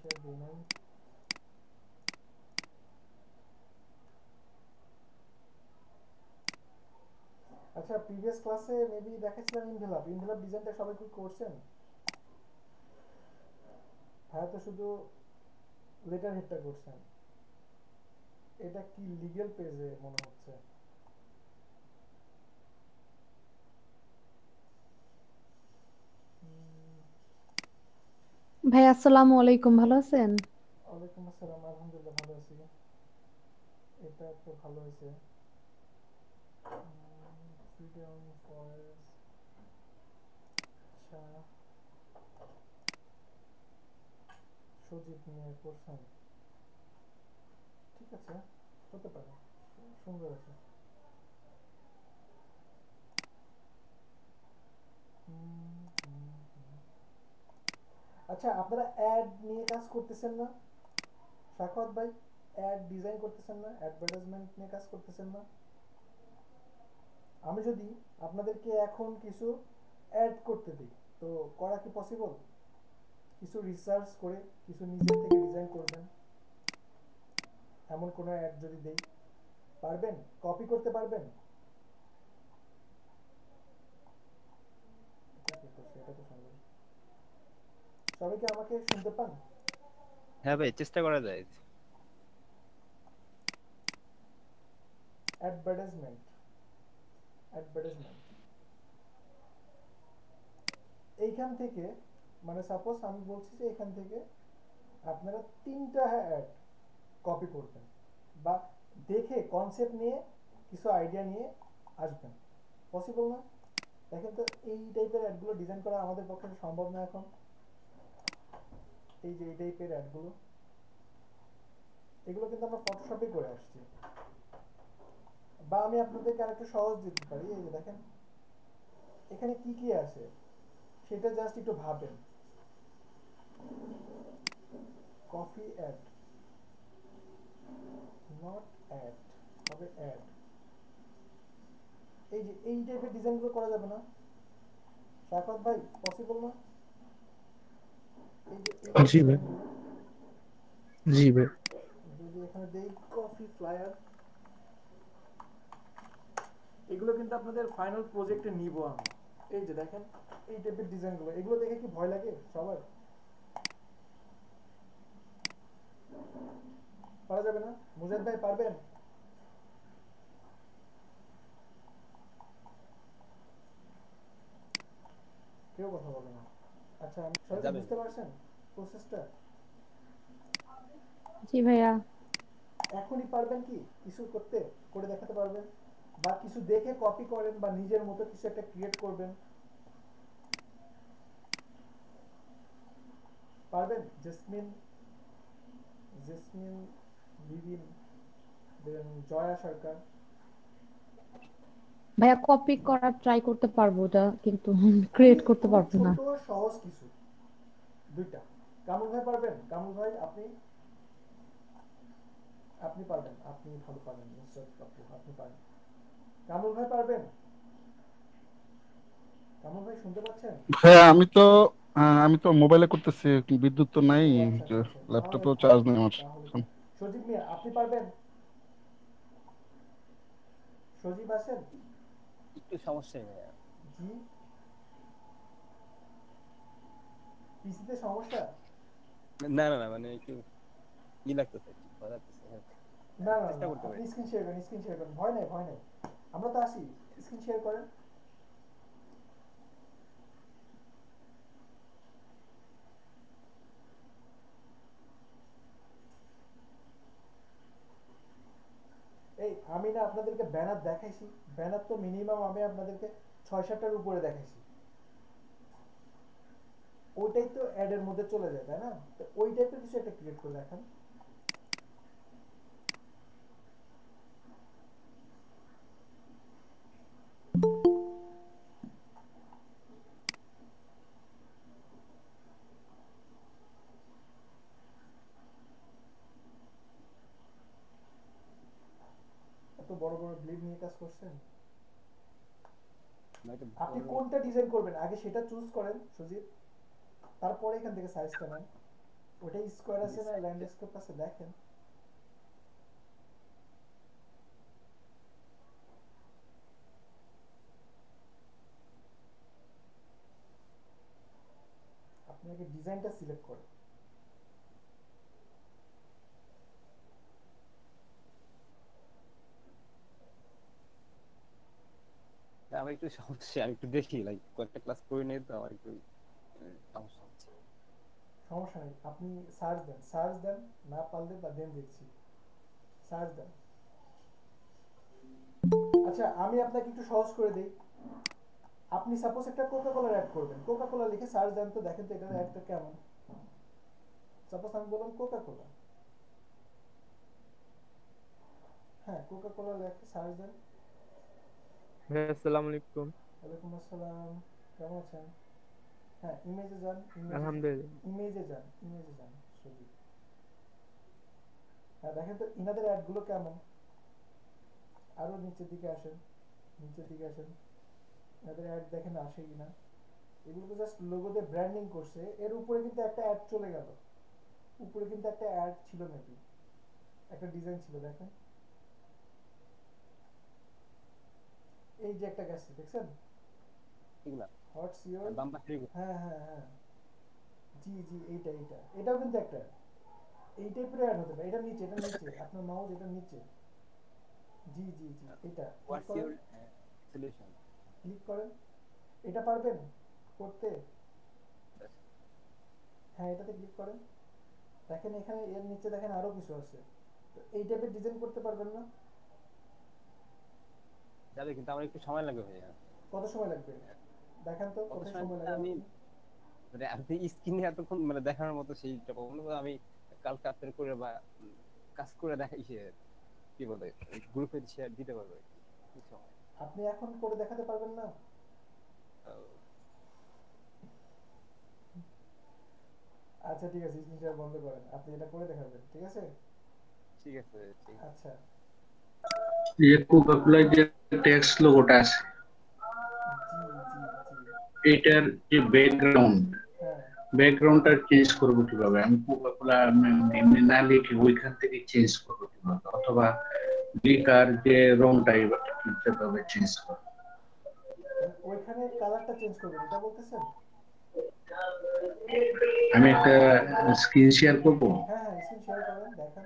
Share দিই নাই। আচ্ছা প্রিভিয়াস ক্লাসে মেবি দেখাচ্ছিলাম ইনভেলপ ডিজাইনটা সবাই কি করছেন? ভাইয়া তো শুধু লেটার হেডটা করছেন। এটা কি লিগ্যাল পেজে মনে হচ্ছে। ভাই আসসালামু আলাইকুম, ভালো আছেন? ওয়ালাইকুম আসসালাম, আলহামদুলিল্লাহ ভালো আছি। এটা তো ভালো হয়েছে। Freedom voice. আচ্ছা, সজীব নিয়ে করছেন, ঠিক আছে, হতে পারে, সুন্দর আছে। আচ্ছা আপনারা অ্যাড নিয়ে কাজ করতেছেন না শাকওয়াত ভাই? অ্যাড ডিজাইন করতেছেন না, অ্যাডভার্টাইজমেন্ট নিয়ে কাজ করতেছেন না? আমি যদি আপনাদেরকে এখন কিছু অ্যাড করতে দিই, তো করা কি পসিবল? কিছু রিসার্চ করে কিছু নিজের থেকে ডিজাইন করবেন, এমন কোনো অ্যাড যদি দেই, পারবেন? কপি করতে পারবেন? এটা কি করছে, এটা তো সম্ভব। সবাই কি আমাকে শুনতে পান? হ্যাঁ ভাই, চেষ্টা করা যায়। অ্যাডভার্টাইজমেন্ট, অ্যাডভার্টাইজমেন্ট এইখান থেকে, মানে সাপোজ আমি বলছি যে এখান থেকে আপনারা তিনটা অ্যাড কপি করবেন, বা দেখে কনসেপ্ট নিয়ে কিছু আইডিয়া নিয়ে আসবেন। পসিবল না? দেখেন তো এই টাইপের অ্যাডগুলো ডিজাইন করা আমাদের পক্ষে সম্ভব না এখন। এই যে এই টাইপের অ্যাডগুলো, এগুলো কিন্তু আমরা ফটোশপে করে আসছি। বা আমি আপনাদেরকে আরেকটু সহজ দিতে পারি, এই যে দেখেন এখানে কি কি আছে সেটা জাস্ট একটু ভাবেন। কফি অ্যাড, নট অ্যাড, তবে অ্যাড। এই যে এই টাইপের ডিজাইনগুলো করা যাবে না শাফাত ভাই? পসিবল না? এই যে এই জি টাইপের ভাই। ডিজাইনগুলো জি ভাই। যদি এখানে দেই কফি ফ্লায়ার, এগুলো কিন্তু আপনাদের ফাইনাল প্রজেক্টে নিব আমি। এই যে দেখেন এই টাইপের ডিজাইনগুলো, এগুলো দেখে কি ভয় লাগে সবার? পারা যাবে না? মুজাহিদ ভাই পারবেন? কেউ কথা বলে না। আচ্ছা আমি সবাই কি যাবে বুঝতে ভাই। পারছেন প্রসেসটা? জি ভাইয়া। এখনই পারবেন কি কিছু করতে, করে দেখাতে পারবেন? বা কিছু দেখে কপি করেন বা নিজের মতো কিছু একটা ক্রিয়েট করবেন, পারবেন? জেসমিন, জেসমিন, লিভিন, দেন জয়া সরকার। ভাইয়া কপি করার ট্রাই করতে পারবো ওটা, কিন্তু খুবই ক্রিয়েট করতে খুবই পারবো না। ছোট সহজ কিছু, দুইটা। কামরুল ভাই পারবেন? কামরুল ভাই আপনি, আপনি পারবেন, আপনি ভালো পারবেন, নুসরাত আপু আপনি পারবেন। কামরুল ভাই পারবেন? কামরুল ভাই শুনতে পাচ্ছেন? হ্যাঁ, আমি তো মোবাইলে করতেছি, বিদ্যুৎ তো নাই। ও আচ্ছা আচ্ছা আচ্ছা, তাহলে ল্যাপটপেও থাক, চার্জ নেই আমার তাহলে এখন। থাক। সজীব মিয়া আপনি পারবেন? সজীব আছেন? একটু সমস্যা ভাইয়া। জি, পিসিতে সমস্যা? না না না, মানে একটু ই লাগতেছে, একটু ভয় লাগতেছে, হ্যাঁ। না না চেষ্টা না, করতে আপনি পারি। স্ক্রিন শেয়ার করেন, স্ক্রিন শেয়ার করেন, ভয় নাই ভয় নাই, আমরা তো আসি। স্ক্রিন শেয়ার করেন। এই আমি না আপনাদেরকে ব্যানার দেখাইছি, ব্যানার তো মিনিমাম আমি আপনাদেরকে 6-7টার উপরে দেখাইছি। ওইটাই তো অ্যাডের মধ্যে চলে যায় তাই না? তো ওই টাইপের কিছু একটা ক্রিয়েট করে দেখান। এত বড় বড় গ্লিড নিয়ে কাজ করছেন। মানে একটা আপনি বড় কোনটা ডিজাইন করবেন আগে সেটা চুজ করেন সুজিত, তারপরে এখান থেকে সাইজটা নেন। ওটাই স্কোয়ার আছে না, ল্যান্ডস্কেপ আছে, দেখেন। আপনি আগে ডিজাইনটা সিলেক্ট করেন। আমার একটু সমস্যা, আমি একটু দেখি লাইক কয়েকটা ক্লাস করে নিই তো আমার একটু সমস্যা হচ্ছে। সমস্যা নেই, আপনি সার্চ দেন, সার্চ দেন, না পারলে বা দেন দেখছি, সার্চ দেন। আচ্ছা আমি আপনাকে একটু সহজ করে দিই। আপনি সাপোজ একটা কোকা কোলার অ্যাড করবেন, কোকা কোলা লিখে সার্চ দেন তো, দেখেন তো এটার অ্যাডটা কেমন। সাপোজ আমি বললাম কোকা কোলা, হ্যাঁ কোকা কোলা লেখে সার্চ দেন। হ্যাঁ, আসসালামু আলাইকুম। ওয়ালাইকুম আসসালাম, কেমন আছেন? হ্যাঁ ইমেজে যান, আলহামদুলিল্লাহ। ইমেজে যান, ইমেজে যান ছবি। হ্যাঁ দেখেন তো ইনাদের অ্যাডগুলো কেমন। আরো নিচের দিকে আসেন, নিচের দিকে আসেন, এনাদের অ্যাড দেখেন আসে কিনা। এগুলো তো জাস্ট লোগো দিয়ে ব্র্যান্ডিং করছে, এর উপরে কিন্তু একটা অ্যাড চলে গেল, উপরে কিন্তু একটা অ্যাড ছিল নাকি, একটা ডিজাইন ছিল দেখেন, এই যে একটা গেছে দেখছেন, এগুলা হোয়াটস ইওর, বাম পাশে হ্যাঁ হ্যাঁ হ্যাঁ, জি জি এইটা এইটা, এটাও কিন্তু একটা এই টাইপের অ্যাড হতে পারে। এটা নিচে, এটা নিচে, আপনার মাউস এটা নিচে, জি জি জি এটা ক্লিক হোয়াটস করেন, ইওর সলিউশন। ক্লিক করেন। এটা পারবেন করতে? হ্যাঁ এটাতে ক্লিক করেন, দেখেন এখানে এর নিচে দেখেন আরো কিছু আছে, তো এই টাইপের ডিজাইন করতে পারবেন না? যাবে, কিন্তু আমার একটু সময় লাগবে ভাইয়া। কত সময় লাগবে দেখান তো, কত কোথায় সময় সময় বলতে লাগে আমি আপনার? মানে আপনি স্ক্রিনে এতক্ষণ মানে দেখানোর মতো সেইটা পাবো না, তো আমি কালকে আপনার করে বা কাজ করে দেখাই কি বলে গ্রুপে শেয়ার দিতে পারবো আর কি, কি সময়। আপনি এখন করে দেখাতে পারবেন না? আহ, আচ্ছা ঠিক আছে, স্ক্রিন শেয়ার বন্ধ করেন, আপনি এটা করে দেখাবেন, ঠিক আছে? ঠিক আছে, ঠিক আছে। আচ্ছা এই যে কোকাকোলার যে টেক্সট লোগোটা আছে, জি জি জি, এটার যে ব্যাকগ্রাউন্ড, হ্যাঁ ব্যাকগ্রাউন্ডটা চেঞ্জ করবো কিভাবে? আমি কোকাকোলা এমনি না লিখে ওইখান থেকে চেঞ্জ করবো কিভাবে? অথবা লেখার যে রংটা এবার কিভাবে চেঞ্জ করবো? মানে ওইখানে কালারটা চেঞ্জ করবেন এটা বলতেছেন? আমি একটা স্ক্রিন শেয়ার করবো। হ্যাঁ হ্যাঁ স্ক্রিন শেয়ার করেন, দেখান।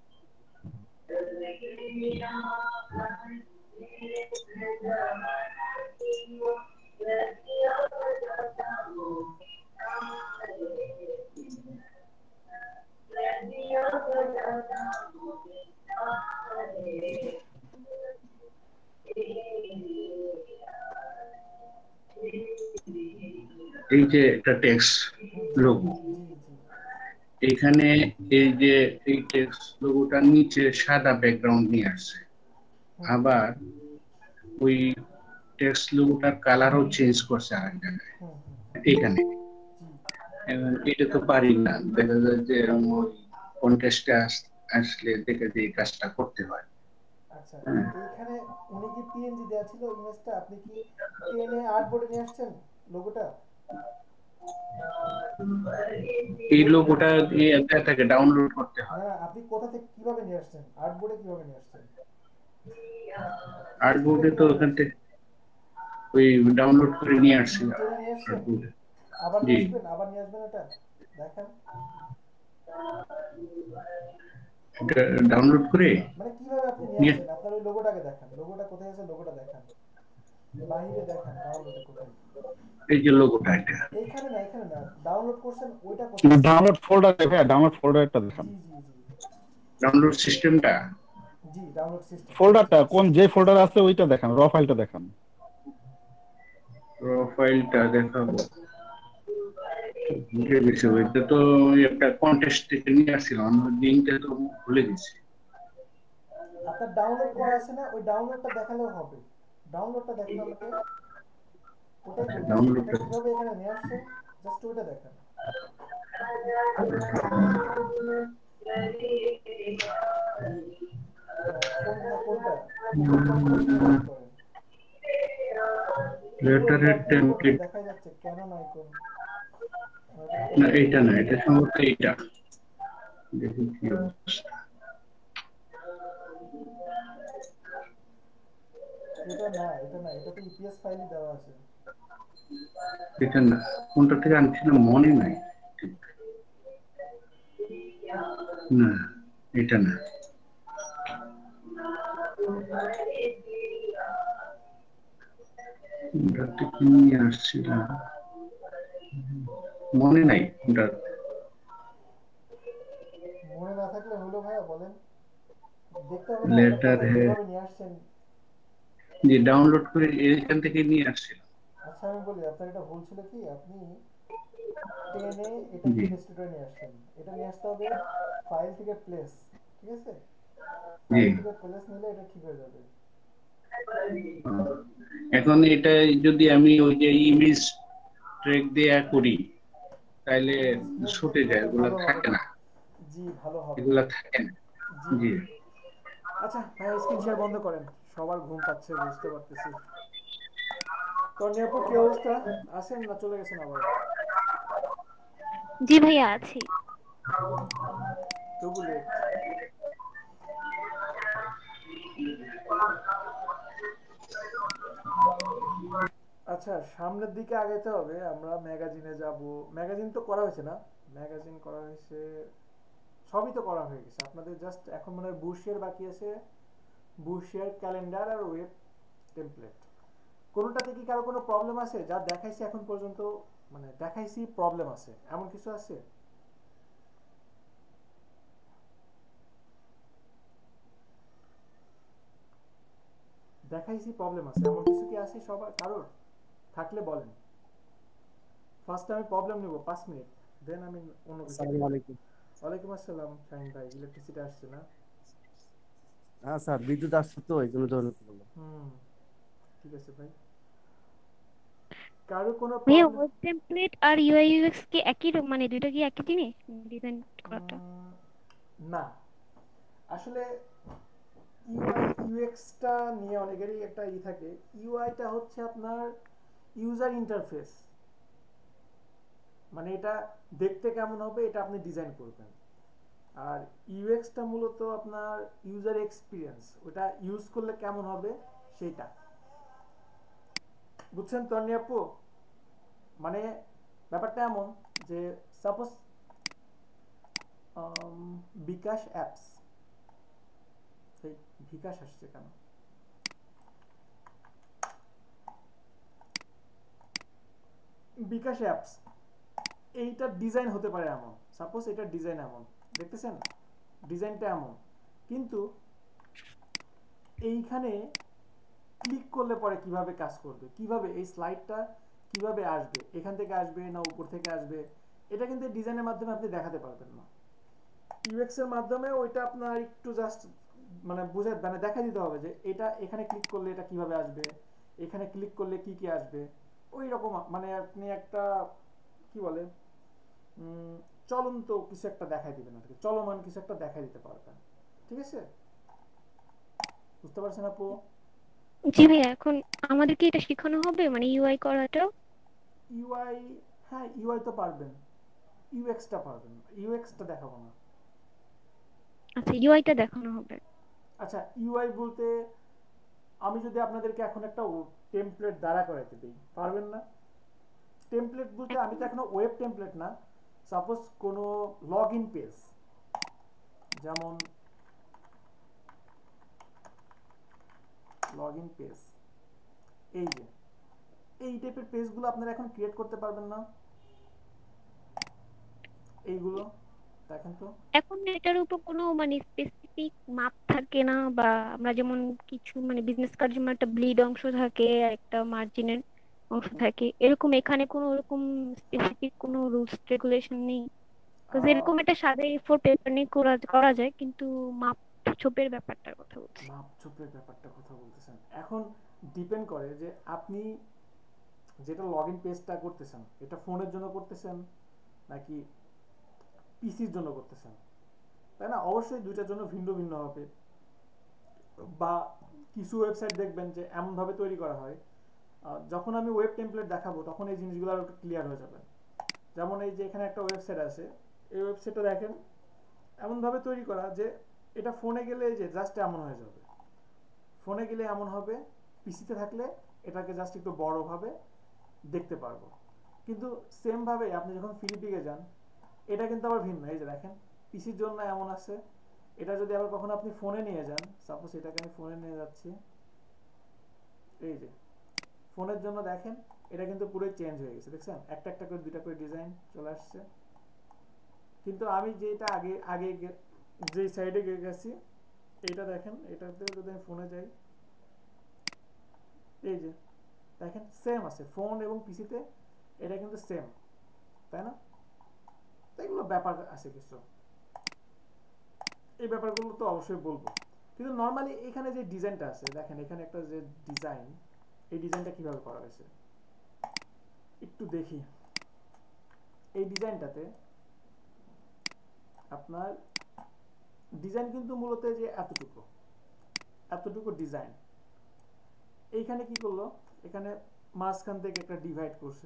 এই যে একটা টেক্সট হুম লোগো, জি জি, এখানে এই যে এই টেক্সট লোগোটার নিচে সাদা ব্যাকগ্রাউন্ড নিয়ে আসছে, হুম আবার ওই টেক্সট লোগোটার কালারও চেঞ্জ করছে আরেক জায়গায় হুম হুম হুম, এখানে। জি। এবং এটা তো পারি না, দেখা যায় যে এরকম ওই কন্টেস্টে আসলে দেখে যে এই কাজটা করতে হয়। আচ্ছা হ্যাঁ। এইখানে উনি কি পিএনজি দেওয়া ছিল ইমেজটা, আপনি কি টেনে আর্টবোর্ডে নিয়ে আসছেন লোগোটা? এই লোগোটা থেকে ডাউনলোড করতে না হয়। না, আপনি কোথা থেকে কিভাবে নিয়ে আসছেন, আর্টবোর্ডে কিভাবে নিয়ে আসছেন, পিএনজিটা আর্টবোর্ডে তো কিভাবে নিয়ে ওখান আসছেন? থেকে ওই ডাউনলোড করে নিয়ে আসছি টেনে নিয়ে আসছেন, আর্টবোর্ডে। আবার জি, নিয়ে আসবেন, আবার নিয়ে আসবেন এটা, দেখেন। এটা ডাউনলোড করে মানে কিভাবে আপনি নিয়ে নিয়ে আসছেন, আপনার ওই লোগোটাকে দেখান, লোগোটা কোথায় আছে, লোগোটা দেখান, বাহিরে দেখান, ডাউনলোডে কোথায়? এই যে লোগোটা, এটা এইখানে না, এখানে না, ডাউনলোড করছেন ওইটা কোথায় আছে? ডাউনলোড ফোল্ডার দেখে, ডাউনলোড ফোল্ডারটা দেখান। জি জি জি ডাউনলোড সিস্টেমটা, জি, ডাউনলোড সিস্টেম। ফোল্ডারটা কোন যে ফোল্ডার আছে ওইটা দেখান, র ফাইলটা দেখান। প্রোফাইলটা দেখাবো। ভুলে গেছি, ওইটা তো ওই একটা কন্টেস্ট থেকে নিয়ে আসছিলাম, লিঙ্কটা তো ভুলে গেছি। আপনার ডাউনলোড করা আছে না, ওই ডাউনলোডটা দেখালেও হবে, ডাউনলোডটা দেখান আমাকে, ওটাই বলতেছি, ওটা ডাউনলোডটা কিভাবে এখানে নিয়ে আসছেন, জাস্ট ওইটা দেখান। কোনটা কোন কনফিগারেশনে কাজ করেন? ওই লেটারের দেখেন ওই যে টেমপ্লেট, দেখা যাচ্ছে ক্যানন আইকন, না এইটা না, এটা সম্ভবত এইটা। দেখি কি অবস্থা। এটা না, এটা তো ইপিএস ফাইলই দেওয়া আছে। এটা না, কোনটা থেকে আনছিলাম মনে নাই ঠিক। না, এটা না। কোনটা থেকে নিয়ে আসছিলাম মনে নাই কোনটা। মনে না থাকলে হলো ভাইয়া, বলেন। দেখতে হবে না আপনাকে লেটার আপনারা হে কিভাবে নিয়ে আসছেন। যে ডাউনলোড করে এখান থেকে নিয়ে আসছিলাম। আচ্ছা আমি বলি, আপনার এটা ভুল ছিল কি, আপনি টেনে এটা জি প্লে স্টোরে নিয়ে আসছেন। এটা নিয়ে আসতে হবে ফাইল থেকে প্লেস, ঠিক আছে? জি। ফাইল থেকে প্লেস নিলে এটা ঠিক হয়ে যাবে। এখন এটা যদি আমি ওই যে ইমেজ ট্র্যাক দিয়ে করি তাহলে ইমেজ ট্র্যাক দিয়ে ছুটে যায়, করলে ওগুলা ভালো হবে থাকে না। না, জি, ভালো হবে না। এগুলা থাকে না। জি জি। আচ্ছা ভাইয়া, স্ক্রিন শেয়ার বন্ধ করেন। সবার ঘুম পাচ্ছে, বুঝতে পারতেছি। তন্নি আপু, কি অবস্থা? আছেন না চলে গেছেন আবার? জি ভাইয়া আছি। তবু লেট। আচ্ছা, সামনের দিকে আগাইতে হবে। আমরা ম্যাগাজিনে যাব। ম্যাগাজিন তো করা হয়েছে না? ম্যাগাজিন করা হয়েছে, সবই তো করা হয়ে গেছে। আপনাদের জাস্ট এখন মনে হয় বুশের বাকি আছে। বুশের ক্যালেন্ডার আর ওয়েব টেমপ্লেট। কোনোটাতে কি কারো কোনো প্রবলেম আছে? যা দেখাইছি এখন পর্যন্ত, মানে দেখাইছি প্রবলেম আছে এমন কিছু আছে? দেখাইছি প্রবলেম আছে এমন কিছু কি আছে সবার কারোর? থাকলে বলেন। ফার্স্ট আমি প্রবলেম নিব 5 মিনিট, দেন আমি অন্য কিছু আসসালামু দেখব। আলাইকুম। ওয়ালাইকুম আসসালাম শাহিন ভাই, ইলেকট্রিসিটি আসছে না? হ্যাঁ স্যার, বিদ্যুৎ আসছে তো এই জন্য ধরে বললাম। হুম, ঠিক আছে ভাই। কারো কোনো ভাইয়া প্রবলেম? ওয়েব টেমপ্লেট আর ইউআই ইউএক্স কি একই মানে দুটো কি একই জিনিস ডিজাইন করাটা? না, আসলে ইউআই ইউএক্সটা নিয়ে অনেকেরই একটা থাকে। ইউআইটা হচ্ছে আপনার ইউজার ইন্টারফেস, মানে এটা দেখতে কেমন হবে এটা আপনি ডিজাইন করবেন। আর ইউএক্সটা মূলত আপনার ইউজার এক্সপিরিয়েন্স, ওটা ইউজ করলে কেমন হবে সেটা। বুঝছেন তন্নি আপু? মানে ব্যাপারটা এমন যে সাপোজ বিকাশ অ্যাপস, এই বিকাশ আসছে কেন? বিকাশ অ্যাপস, এইটা ডিজাইন হতে পারে এমন। সাপোজ এটা ডিজাইন এমন, দেখতেছেন ডিজাইনটা এমন, কিন্তু এইখানে ক্লিক করলে পরে কিভাবে কাজ করবে, কিভাবে এই স্লাইডটা কিভাবে আসবে, এখান থেকে আসবে না উপর থেকে আসবে, এটা কিন্তু ডিজাইনের মাধ্যমে আপনি দেখাতে পারবেন না। ইউএক্স এর মাধ্যমে ওইটা আপনার একটু জাস্ট মানে বুঝে মানে দেখা দিতে হবে যে এটা এখানে ক্লিক করলে এটা কিভাবে আসবে, এখানে ক্লিক করলে কি কি আসবে। ওই রকম মানে আপনি একটা কি বলে চলন্ত কিছু একটা দেখাই দিবেন আর কি, চলমান কিছু একটা দেখাই দিতে পারবেন। ঠিক আছে, বুঝতে পারছেন আপু? জি ভাইয়া, এখন আমাদেরকে এটা শেখানো হবে মানে ইউআই করাটা? ইউআই, হ্যাঁ ইউআই তো পারবেন, ইউএক্সটা পারবেন না, ইউএক্সটা দেখাবো না। আচ্ছা, ইউআইটা দেখানো হবে। আচ্ছা, ইউআই বলতে আমি যদি আপনাদেরকে এখন একটা টেমপ্লেট দ্বারা করাইতে দিই, পারবেন না? টেমপ্লেট বলতে আমি তো এখনো ওয়েব টেমপ্লেট না, সাপোজ কোনো লগ ইন পেজ, যেমন লগ ইন পেজ, এই যে এই টাইপের পেজগুলো আপনারা এখন ক্রিয়েট করতে পারবেন না? এইগুলো দেখেন তো। এখন এটার উপর কোনো মানে স্পেসিফিক মাপ থাকে না, বা আমরা যেমন কিছু মানে বিজনেস কার্ড যেমন একটা ব্লিড অংশ থাকে আর একটা মার্জিনের অংশ থাকে, এরকম এখানে কোনো এরকম স্পেসিফিক কোনো রুলস রেগুলেশন নেই? কারণ এরকম একটা সাদা A4 পেপার নিয়ে করা করা যায়, কিন্তু মাপ ছোপের ব্যাপারটার কথা বলছি। মাপঝোপের ব্যাপারটা কথা বলতেছেন, এখন ডিপেন্ড করে যে আপনি যেটা লগ ইন পেজটা করতেছেন এটা ফোনের জন্য করতেছেন নাকি পিসির জন্য করতেছেন, তাই না? অবশ্যই দুইটার জন্য ভিন্ন ভিন্ন হবে। বা কিছু ওয়েবসাইট দেখবেন যে এমন ভাবে তৈরি করা হয়, যখন আমি ওয়েব টেমপ্লেট দেখাবো তখন এই জিনিসগুলো আরো একটু ক্লিয়ার হয়ে যাবে। যেমন এই যে এখানে একটা ওয়েবসাইট আছে, এই ওয়েবসাইটটা দেখেন, এমনভাবে তৈরি করা যে এটা ফোনে গেলে এই যে জাস্ট এমন হয়ে যাবে, ফোনে গেলে এমন হবে, পিসিতে থাকলে এটাকে জাস্ট একটু বড়ভাবে দেখতে পারবো। কিন্তু সেম ভাবে আপনি যখন ফিলিপিকে যান এটা কিন্তু আবার ভিন্ন। এই যে দেখেন পিসির জন্য এমন আছে, এটা যদি আবার কখনো আপনি ফোনে নিয়ে যান, সাপোজ এটাকে আমি ফোনে নিয়ে যাচ্ছি, এই যে ফোনের জন্য দেখেন এটা কিন্তু পুরোই চেঞ্জ হয়ে গেছে, দেখছেন একটা একটা করে দুইটা করে ডিজাইন চলে আসছে। কিন্তু আমি যেটা আগে আগে যে সাইডে গেছি এইটা দেখেন, এটাতে যদি আমি ফোনে যাই এই যে দেখেন সেম আছে, ফোন এবং পিসিতে এটা কিন্তু সেম, তাই না? তো এগুলো ব্যাপার আছে কিছু, এই ব্যাপারগুলো তো অবশ্যই বলবো। কিন্তু নর্মালি এখানে যে ডিজাইনটা আছে দেখেন, এখানে একটা যে ডিজাইন, এই ডিজাইনটা কিভাবে করা হয়েছে একটু দেখি। এই ডিজাইনটাতে আপনার ডিজাইন কিন্তু মূলত যে এতটুকু এতটুকু ডিজাইন, এইখানে কি করলো, এখানে মাঝখান থেকে একটা ডিভাইড করছে,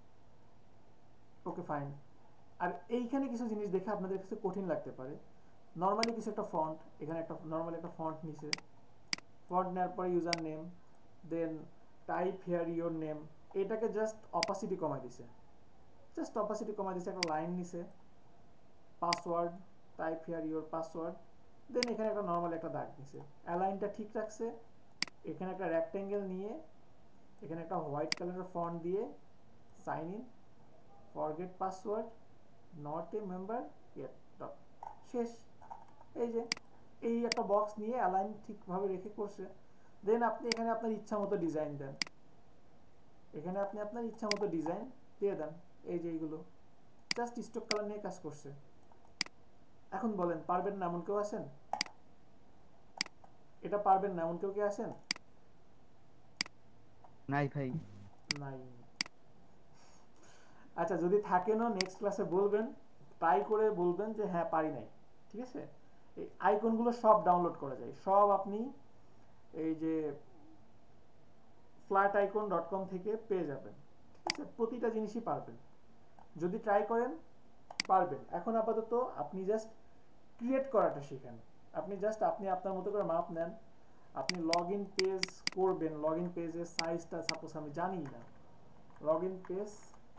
ওকে ফাইন। আর এইখানে কিছু জিনিস দেখে আপনাদের কাছে কঠিন লাগতে পারে। নর্মালি কিছু একটা ফন্ট, এখানে একটা নর্মালি একটা ফন্ট নিছে, ফন্ট নেওয়ার পরে user name, then type here your name, এটাকে জাস্ট অপাসিটি কমাই দিছে, জাস্ট অপাসিটি কমাই দিছে, একটা লাইন নিছে, password, type here your password, then এখানে একটা নর্মাল একটা দাগ নিছে, অ্যালাইনটা ঠিক রাখছে, এখানে একটা রেক্টেঙ্গেল নিয়ে এখানে একটা হোয়াইট কালারের ফন্ট দিয়ে sign in, forget password, not a member yet, শেষ। এই যে এই একটা বক্স নিয়ে অ্যালাইন ঠিকভাবে রেখে করছে। দেন আপনি এখানে আপনার ইচ্ছা মতো ডিজাইন দেন, এখানে আপনি আপনার ইচ্ছা মতো ডিজাইন দিয়ে দেন। এই যে এইগুলো জাস্ট স্টক কালার নিয়ে কাজ করছে। এখন বলেন পারবেন না এমন কেউ আছেন? এটা পারবেন না এমন কেউ কি আছেন? নাই ভাই। নাই। আচ্ছা যদি থাকেনও নেক্সট ক্লাসে বলবেন, ট্রাই করে বলবেন যে হ্যাঁ পারি নাই, ঠিক আছে? এই আইকনগুলো সব ডাউনলোড করা যায়, সব আপনি এই যে flaticon.com থেকে পেয়ে যাবেন, ঠিক আছে? প্রতিটা জিনিসই পারবেন, যদি ট্রাই করেন পারবেন। এখন আপাতত আপনি জাস্ট ক্রিয়েট করাটা শিখেন, আপনি জাস্ট আপনি আপনার মতো করে মাপ নেন, আপনি লগ ইন পেজ করবেন, লগ ইন পেজের সাইজটা সাপোজ আমি জানি না, লগ ইন পেজ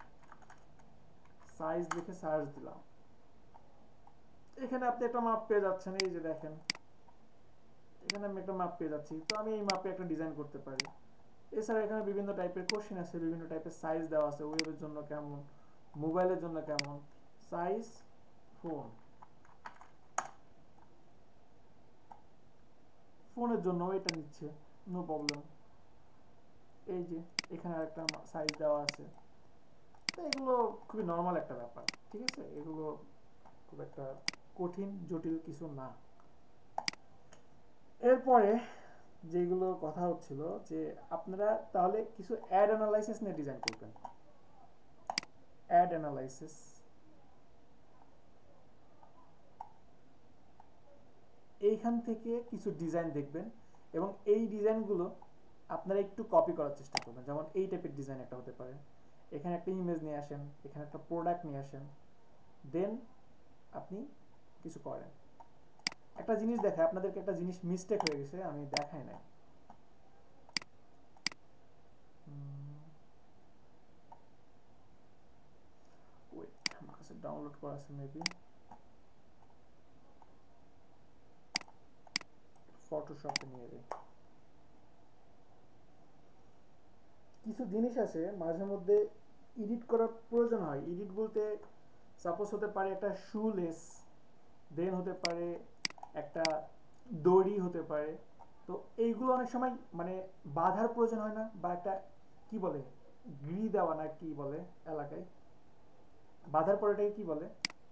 সাইজ লিখে সার্চ দিলাম, এখানে আপনি একটা মাপ পেয়ে যাচ্ছেন, এই যে দেখেন এখানে আমি একটা মাপ পেয়ে যাচ্ছি। তো আমি এই মাপে একটা ডিজাইন করতে পারি। এছাড়া এখানে বিভিন্ন টাইপের কোশ্চেন আছে, বিভিন্ন টাইপের সাইজ দেওয়া আছে, ওয়েবের জন্য কেমন, মোবাইলের জন্য কেমন, সাইজ ফোন, ফোনের জন্য এটা নিচ্ছে, নো প্রবলেম। এই যে এখানে আরেকটা সাইজ দেওয়া আছে। তো এগুলো খুবই নর্মাল একটা ব্যাপার, ঠিক আছে? এগুলো খুব একটা কঠিন জটিল কিছু না। এরপরে যেগুলো কথা হচ্ছিল যে আপনারা তাহলে কিছু অ্যাড অ্যানালাইসিস নিয়ে ডিজাইন করবেন। অ্যাড অ্যানালাইসিস, এইখান থেকে কিছু ডিজাইন দেখবেন এবং এই ডিজাইনগুলো আপনারা একটু কপি করার চেষ্টা করবেন। যেমন এই টাইপের ডিজাইন একটা হতে পারে, এখানে একটা ইমেজ নিয়ে আসেন, এখানে একটা প্রোডাক্ট নিয়ে আসেন, দেন আপনি কিছু করেন। একটা জিনিস দেখায় আপনাদেরকে, একটা জিনিস মিস্টেক হয়ে গেছে, আমি দেখাই নাই। ওয়েট, আমার কাছে ডাউনলোড করা আছে মেবি, ফটোশপে নিয়ে যাই। কিছু জিনিস আছে মাঝে মধ্যে এডিট করার প্রয়োজন হয়। এডিট বলতে সাপোজ হতে পারে একটা শুলেস, দেন হতে পারে একটা দড়ি হতে পারে। তো এইগুলো অনেক সময় মানে বাঁধার প্রয়োজন হয় না, বা একটা কি বলে গ্রি দেওয়া না কি বলে এলাকায়, বাঁধার পর এটাকে কি বলে?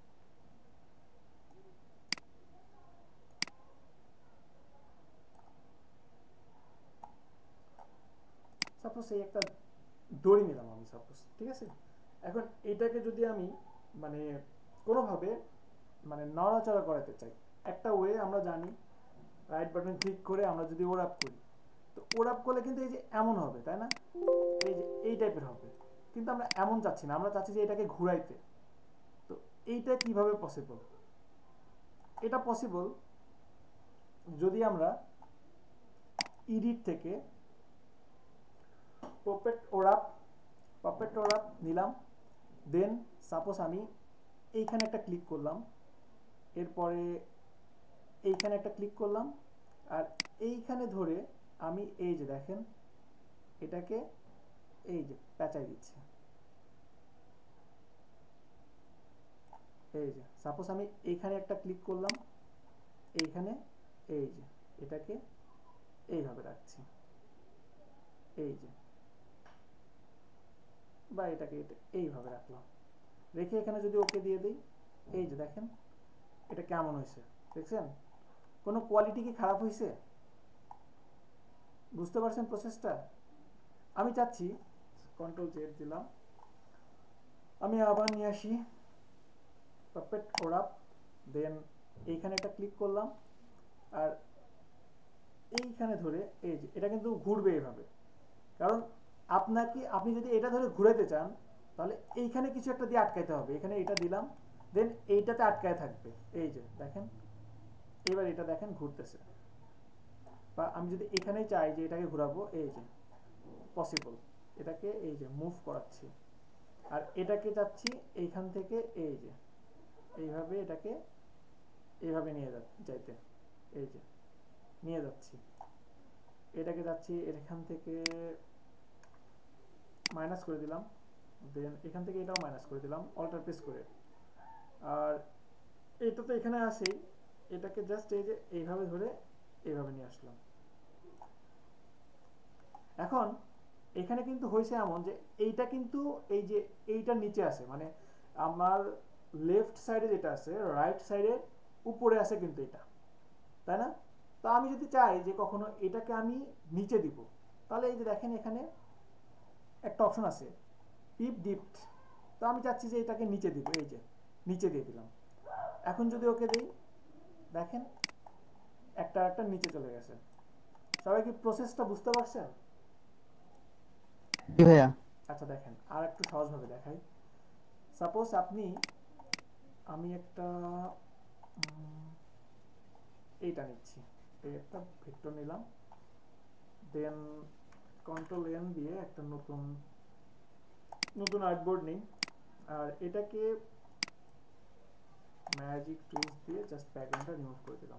সাপোজ এই একটা দড়ি নিলাম আমি সাপোজ, ঠিক আছে? এখন এটাকে যদি আমি মানে কোনোভাবে মানে নড়াচড়া করাতে চাই, একটা ওয়ে আমরা জানি, রাইট বাটন ক্লিক করে আমরা যদি ওরাপ করি, তো ওরাপ করলে কিন্তু এই যে এমন হবে, তাই না? এই যে এই টাইপের হবে, কিন্তু আমরা এমন চাচ্ছি না, আমরা চাচ্ছি যে এটাকে ঘুরাইতে। তো এইটা কিভাবে পসিবল? এটা পসিবল যদি আমরা এডিট থেকে পাপেট ওরাপ নিলাম, দেন সাপোজ আমি এইখানে একটা ক্লিক করলাম, এরপরে এইখানে একটা ক্লিক করলাম, আর এইখানে ধরে আমি এই যে দেখেন এটাকে এই যে প্যাঁচাই দিচ্ছি। এই যে সাপোজ আমি এইখানে একটা ক্লিক করলাম, এইখানে এই যে এটাকে এইভাবে রাখছি, এই যে, বা এটাকে এইভাবে রাখলাম, রেখে এখানে যদি ওকে দিয়ে দিই, এই যে দেখেন এটা কেমন হয়েছে, দেখছেন কোনো কোয়ালিটি কি খারাপ হয়েছে? বুঝতে পারছেন প্রসেসটা? আমি চাচ্ছি কন্ট্রোল জেড দিলাম, আমি আবার নিয়ে আসি পাপেট ওরাপ, দেন এইখানে একটা ক্লিক করলাম, আর এইখানে ধরে এই যে এটা কিন্তু ঘুরবে এইভাবে, কারণ আপনি যদি এটা ধরে ঘুরাতে চান তাহলে এইখানে কিছু একটা দিয়ে আটকাইতে হবে, এখানে এটা দিলাম, দেন এইটাতে আটকায় থাকবে, এই যে দেখেন এবার এটা দেখেন ঘুরতেছে। বা আমি যদি এখানেই চাই যে এটাকে ঘোরাবো, এই যে পসিবল, এটাকে এই যে মুভ করাচ্ছি, আর এটাকে যাচ্ছি এইখান থেকে এই যে এইভাবে এটাকে এইভাবে নিয়ে যাইতে, এই যে নিয়ে যাচ্ছি, এটাকে যাচ্ছি এখান থেকে মাইনাস করে দিলাম, দেন এখান থেকে এটাও মাইনাস করে দিলাম অল্টার প্রেস করে, আর এটা তো এখানে আসেই, এটাকে জাস্ট এই যে এইভাবে ধরে এইভাবে নিয়ে আসলাম। এখন এখানে কিন্তু হয়েছে এমন যে এইটা কিন্তু এই যে এইটার নিচে আছে, মানে আমার লেফট সাইডে যেটা আছে রাইট সাইডে উপরে আছে কিন্তু এটা, তাই না? তো আমি যদি চাই যে কখনো এটাকে আমি নিচে দিব, তাহলে এই যে দেখেন এখানে একটা অপশন আছে পিপ ডিপ্ট, তো আমি চাচ্ছি যে এটাকে নিচে দিব, এই যে নিচে দিয়ে দিলাম। এখন যদি ওকে দিই, দেখেন একটা নিচে চলে গেছে। সবাই কি প্রসেসটা বুঝতে পারছেন? জি ভাইয়া। আচ্ছা দেখেন আর একটু সহজভাবে দেখাই। সাপোজ আমি একটা এইটা নিচ্ছি, এই একটা ভেক্টর নিলাম, দেন কন্ট্রোল এন দিয়ে একটা নতুন আর্টবোর্ড নিই, আর এটাকে ম্যাজিক টুলস দিয়ে জাস্ট ব্যাকগ্রাউন্ডটা রিমুভ করে দিলাম,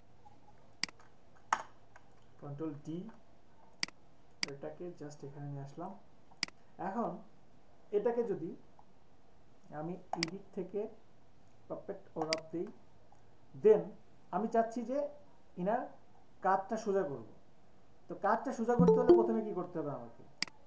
কন্ট্রোল ডি, এটাকে জাস্ট এখানে নিয়ে আসলাম। এখন এটাকে যদি আমি এডিট থেকে পাপেট ওরাপ দিই, দেন আমি চাচ্ছি যে ইনার কাজটা সোজা করব, তো কাজটা সোজা করতে হলে প্রথমে কি করতে হবে আমাকে,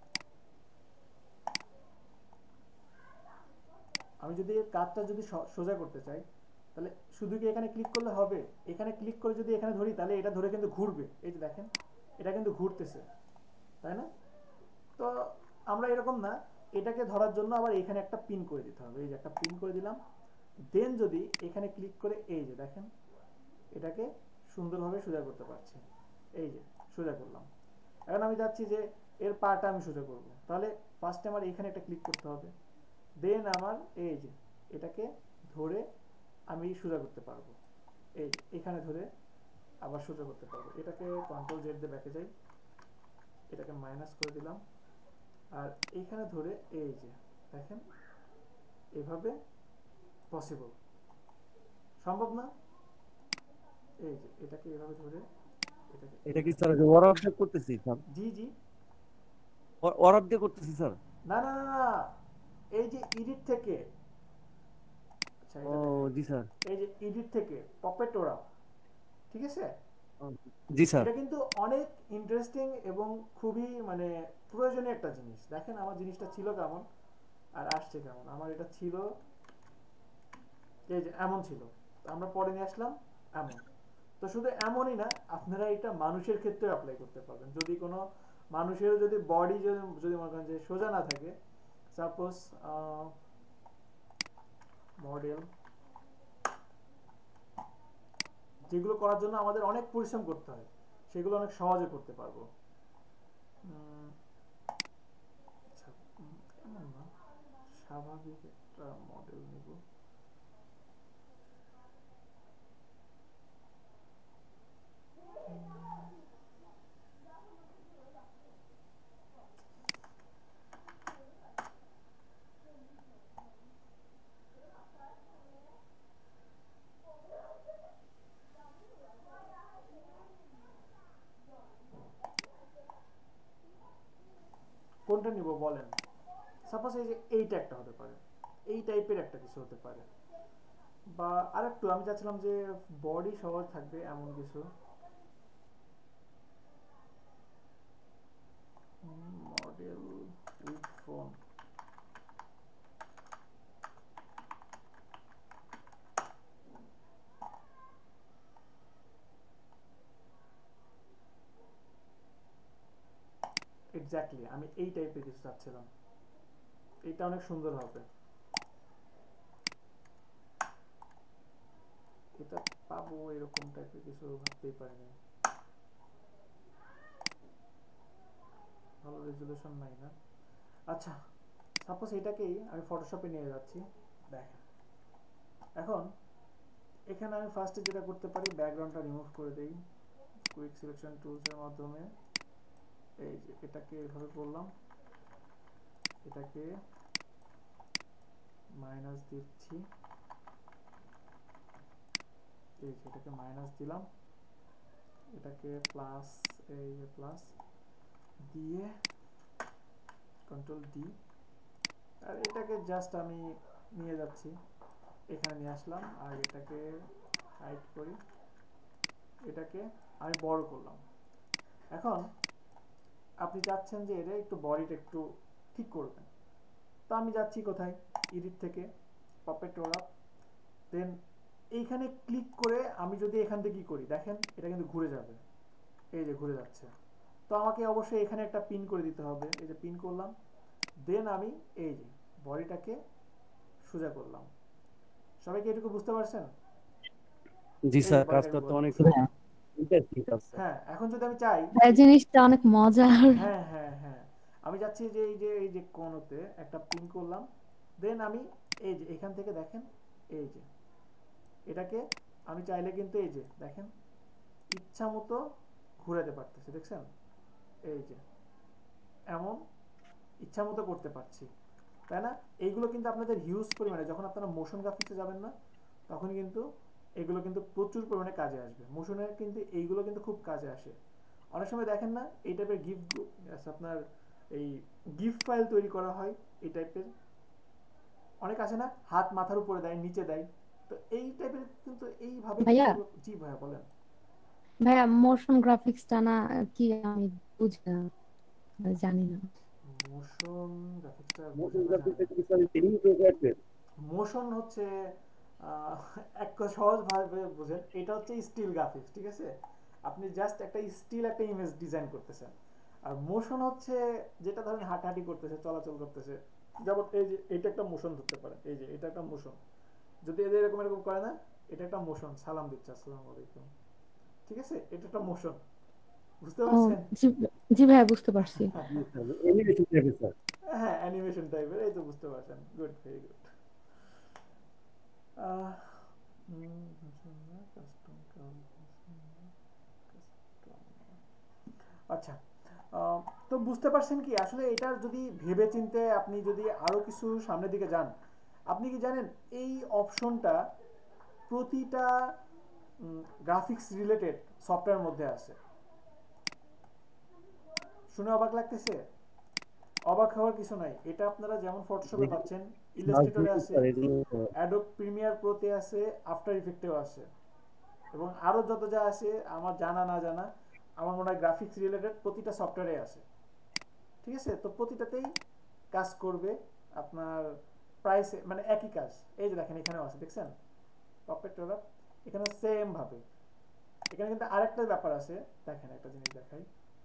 আমি যদি কাজটা যদি সোজা করতে চাই তাহলে শুধু কি এখানে ক্লিক করলে হবে? এখানে ক্লিক করে যদি এখানে ধরি তাহলে এটা ধরে কিন্তু ঘুরবে, এই যে দেখেন এটা কিন্তু ঘুরতেছে, তাই না? তো আমরা এরকম না, এটাকে ধরার জন্য আবার এখানে একটা পিন করে দিতে হবে, এই যে একটা পিন করে দিলাম, দেন যদি এখানে ক্লিক করে এই যে দেখেন এটাকে সুন্দরভাবে সোজা করতে পারছি, এই যে সোজা করলাম। এখন আমি যাচ্ছি যে এর পাটা আমি সোজা করব, তাহলে ফার্স্টে আমার এখানে একটা ক্লিক করতে হবে, দেন আমার এই যে এটাকে ধরে আমি সোজা করতে পারবো, এই এখানে ধরে আবার সোজা করতে পারবো। এটাকে কন্ট্রোল জেড দিয়ে ব্যাকে যাই, এটাকে মাইনাস করে দিলাম, আর এইখানে ধরে এই যে দেখেন এভাবে পসিবল, সম্ভব না? এই যে এটাকে এভাবে ধরে এটাকে এটা কি স্যার ওয়ারআপ দিয়ে করতেছি স্যার? জি জি, ওয়ারআপ দিয়ে করতেছি স্যার। না না না না, এই যে এডিট থেকে, আচ্ছা ও এটা দেখেন, জি স্যার। এই যে এডিট থেকে পপেট ওরাপ, ঠিক আছে? জি স্যার। এটা কিন্তু অনেক ইন্টারেস্টিং এবং খুবই মানে প্রয়োজনীয় একটা জিনিস। দেখেন আমার জিনিসটা ছিল কেমন আর আসছে কেমন। আমার এটা ছিল এই যে এমন ছিল, আমরা পরে নিয়ে আসলাম এমন। তো শুধু এমনই না, আপনারা এটা মানুষের ক্ষেত্রে অ্যাপ্লাই করতে পারবেন। যদি কোনো মানুষের যদি বডি যদি মনে করেন যে সোজা না থাকে, সাপোজ মডেল, যেগুলো করার জন্য আমাদের অনেক পরিশ্রম করতে হয়, সেগুলো অনেক সহজে করতে পারবো। আচ্ছা, এমন না, স্বাভাবিক একটা মডেল নিব। কোনটা নিব বলেন। সাপোজ এই যে এইটা একটা হতে পারে, এই টাইপের একটা কিছু হতে পারে, বা আরেকটু আমি চাচ্ছিলাম যে বডি সহজ থাকবে এমন কিছু। মডেল উইথ ফোন, এক্স্যাক্টলি আমি এই টাইপের কিছু চাচ্ছিলাম। এটা অনেক সুন্দর হবে। এটা পাবো এরকম টাইপের কিছু ভাবতেই পারিনি। ভালো রেজুলেশন নাই না। আচ্ছা সাপোজ এটাকেই আমি ফটোশপে নিয়ে যাচ্ছি। দেখেন এখন এখানে আমি ফার্স্টে যেটা করতে পারি, ব্যাকগ্রাউন্ডটা রিমুভ করে দেই কুইক সিলেকশন টুলস এর মাধ্যমে। এই যে এটাকে এভাবে করলাম, এটাকে মাইনাস দিচ্ছি, এই যে এটাকে মাইনাস দিলাম, এটাকে প্লাস, এই যে প্লাস দিয়ে কন্ট্রোল ডি, আর এটাকে জাস্ট আমি নিয়ে যাচ্ছি, এখানে নিয়ে আসলাম, আর এটাকে হাইড করি, এটাকে আমি বড় করলাম। এখন আপনি চাচ্ছেন যে এটা একটু বডিটা একটু ঠিক করবেন, তো আমি যাচ্ছি কোথায়, এডিট থেকে পপেট রোল, দেন এইখানে ক্লিক করে আমি যদি এখান থেকে কি করি দেখেন এটা কিন্তু ঘুরে যাবে, এই যে ঘুরে যাচ্ছে। তো আমাকে অবশ্যই এখানে একটা পিন করে দিতে হবে, এই যে পিন করলাম, দেন আমি এই যে বডিটাকে সোজা করলাম। সবাই কি এটুকু বুঝতে পারছেন? জি এই যে স্যার, কাজ বডিটাকে করতে অনেক সোজা করলাম। ঠিক আছে। হ্যাঁ এখন যদি আমি চাই, এই জিনিসটা অনেক মজার। হ্যাঁ হ্যাঁ হ্যাঁ, আমি যাচ্ছি যে এই যে কোণতে একটা পিন করলাম, দেন আমি এই যে এখান থেকে দেখেন এই যে এটাকে আমি চাইলে কিন্তু এই যে দেখেন ইচ্ছা মতো ঘুরাতে পারতেছি, দেখছেন এই যে এমন ইচ্ছা মতো করতে পারছি, তাই না? এইগুলো কিন্তু আপনাদের হিউজ পরিমাণে, যখন আপনারা মোশন গ্রাফিক্সে যাবেন না তখন কিন্তু এগুলো কিন্তু প্রচুর পরিমাণে কাজে আসবে। মোশনের কিন্তু এইগুলো কিন্তু খুব কাজে আসে। অনেক সময় দেখেন না এই টাইপের গিফট, আপনার এই গিফট ফাইল তৈরি করা হয় এই টাইপের, অনেক আছে না হাত মাথার উপরে দেয় নিচে দেয়, তো এই টাইপের কিন্তু এইভাবে ভাইয়া, কিন্তু। জি ভাইয়া বলেন। ভাইয়া মোশন গ্রাফিক্সটা না কি আমি বুঝি না, জানি না। মোশন গ্রাফিক্সটা মোশন বুঝেন না জানেন গ্রাফিক্সে না? কি স্যার ট্রেনিং প্রোগ্রাম? মোশন হচ্ছে এক সহজ ভাবে বুঝেন, এটা হচ্ছে স্টিল গ্রাফিক্স, ঠিক আছে? আপনি জাস্ট একটা স্টিল একটা ইমেজ ডিজাইন করতেছেন, আর মোশন হচ্ছে যেটা ধরেন হাঁটাহাঁটি করতেছে, চলাচল করতেছে, যেমন এই যে এটা একটা মোশন ধরতে পারেন, এই যে এটা একটা মোশন, যদি এদের এরকম এরকম করে না, এটা একটা মোশন, সালাম দিচ্ছে আসসালামু আলাইকুম, ঠিক আছে? এটা একটা মোশন, বুঝতে ও পারছেন? জি, জি ভাইয়া বুঝতে পারছি। জি স্যার, এনিমেশন টাইপের স্যার। হ্যাঁ অ্যানিমেশন টাইপের, এই তো বুঝতে পারছেন, গুড, ভেরি গুড। আচ্ছা তো বুঝতে পারছেন কি আসলে এটা যদি ভেবে চিন্তে আপনি যদি আরো কিছু সামনের দিকে যান, আপনি কি জানেন এই অপশনটা প্রতিটা গ্রাফিক্স রিলেটেড সফটওয়্যার মধ্যে আছে। শুনে অবাক লাগতেছে? অবাক হওয়ার কিছু নাই, এটা আপনারা যেমন ফটোশপে পাচ্ছেন, ইলাস্ট্রেটরে আছে, অ্যাডোব প্রিমিয়ার প্রোতে আছে, আফটার ইফেক্টেও আছে, এবং আরো যত যা আছে আমার জানা না জানা, আমার মনে হয় গ্রাফিক্স রিলেটেড প্রতিটা সফটওয়্যারে আছে, ঠিক আছে? তো প্রতিটাতেই কাজ করবে আপনার প্রাইসে, মানে একই কাজ। এই যে দেখেন এখানেও আছে, দেখছেন পপেট রোলার, এখানে সেম ভাবে। এখানে কিন্তু আরেকটা ব্যাপার আছে, দেখেন একটা জিনিস দেখাই।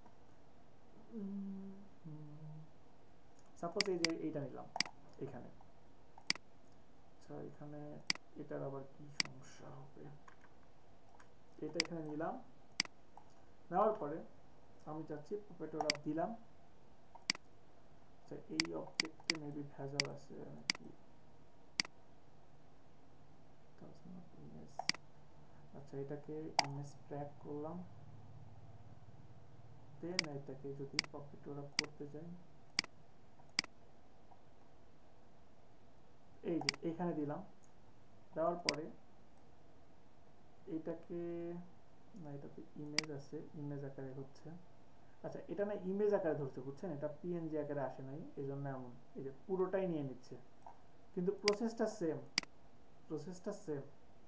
সাপোজ এই যে এইটা নিলাম এখানে, আচ্ছা এখানে এটার আবার কি সমস্যা হবে, এটা এখানে নিলাম, নেওয়ার পরে আমি চাচ্ছি পপেট রোলার দিলাম, আচ্ছা এই অবজেক্টে মেবি ভেজাল আছে নাকি, আচ্ছা এটাকে ইমেজ ট্র্যাক করলাম, দেন এটাকে যদি পপেট রোলার করতে যাই, এই যে এখানে দিলাম, দেওয়ার পরে এটাকে, না এটাতে ইমেজ আছে, ইমেজ আকারে হচ্ছে, আচ্ছা এটা না ইমেজ আকারে ধরছে বুঝছেন, এটা পিএনজি আকারে আসে নাই, এই জন্য এমন এই যে পুরোটাই নিয়ে নিচ্ছে, কিন্তু প্রসেসটা সেম, প্রসেসটা সেম।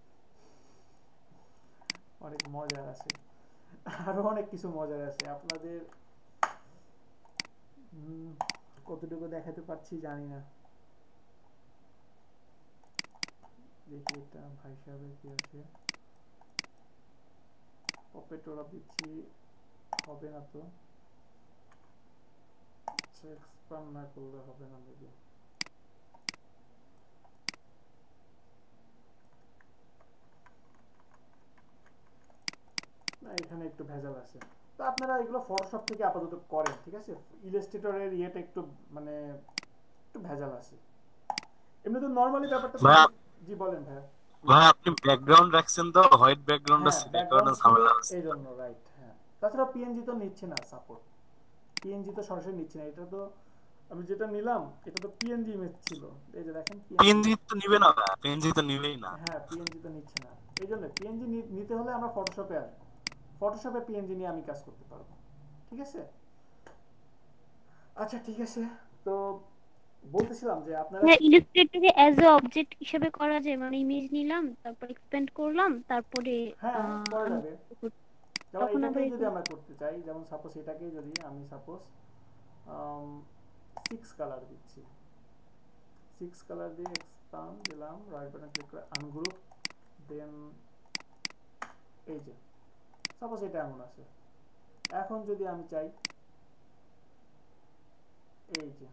অনেক মজার আছে, আরো অনেক কিছু মজার আছে আপনাদের কতটুকু দেখাতে পারছি জানি না। দেখি এটা ভাই সাহেবের কি আছে, পপেট রোল দিচ্ছি, হবে না তো, এক্সপান্ড না করলে হবে না মেবি। না এখানে একটু ভেজাল আছে, তো আপনারা এগুলো ফটোশপ থেকে আপাতত করেন, ঠিক আছে। ইলাস্ট্রেটরের ইয়েটা একটু মানে একটু ভেজাল আছে, এমনি তো নরমালি ব্যাপারটা ভাই জি বলেন ভাই। ভাই আপনি ব্যাকগ্রাউন্ড রাখছেন তো, হোয়াইট ব্যাকগ্রাউন্ড হ্যাঁ আছে, এই কারণে ব্যাকগ্রাউন্ড ছিল ঝামেলা আছে। এই জন্য, রাইট। হ্যাঁ তাছাড়া পিএনজি তো নিচ্ছে না সাপোর্ট, পিএনজি তো সরাসরি নিচ্ছে না, এটা তো আমি যেটা নিলাম এটা তো পিএনজি ইমেজ ছিল, এই যে দেখেন পিএনজি তো নিবে না, পিএনজি তো নিবেই না। হ্যাঁ পিএনজি তো নিচ্ছে না, এই জন্য পিএনজি নিতে হলে আমরা ফটোশপে আসবো, ফটোশপে পিএনজি নিয়ে আমি কাজ করতে পারবো, ঠিক আছে। আচ্ছা ঠিক আছে, তো বলতেছিলাম যে আপনারা হ্যাঁ ইলাস্ট্রেটরে অ্যাজ এ অবজেক্ট হিসেবে করা যায়, মানে ইমেজ নিলাম তারপর এক্সপেন্ড করলাম তারপরে হ্যাঁ করা যাবে, যেমন তখন আবার এটাকেই যদি আমরা করতে চাই, যেমন সাপোজ এটাকেই যদি আমি সাপোজ 6 কালার দিচ্ছি, 6 কালার দিয়ে এক্সপান্ড দিলাম, রাইট বাটন ক্লিক করে আনগ্রুপ, দেন এই যে সাপোজ এটা এমন আছে। এখন যদি আমি চাই এই যে,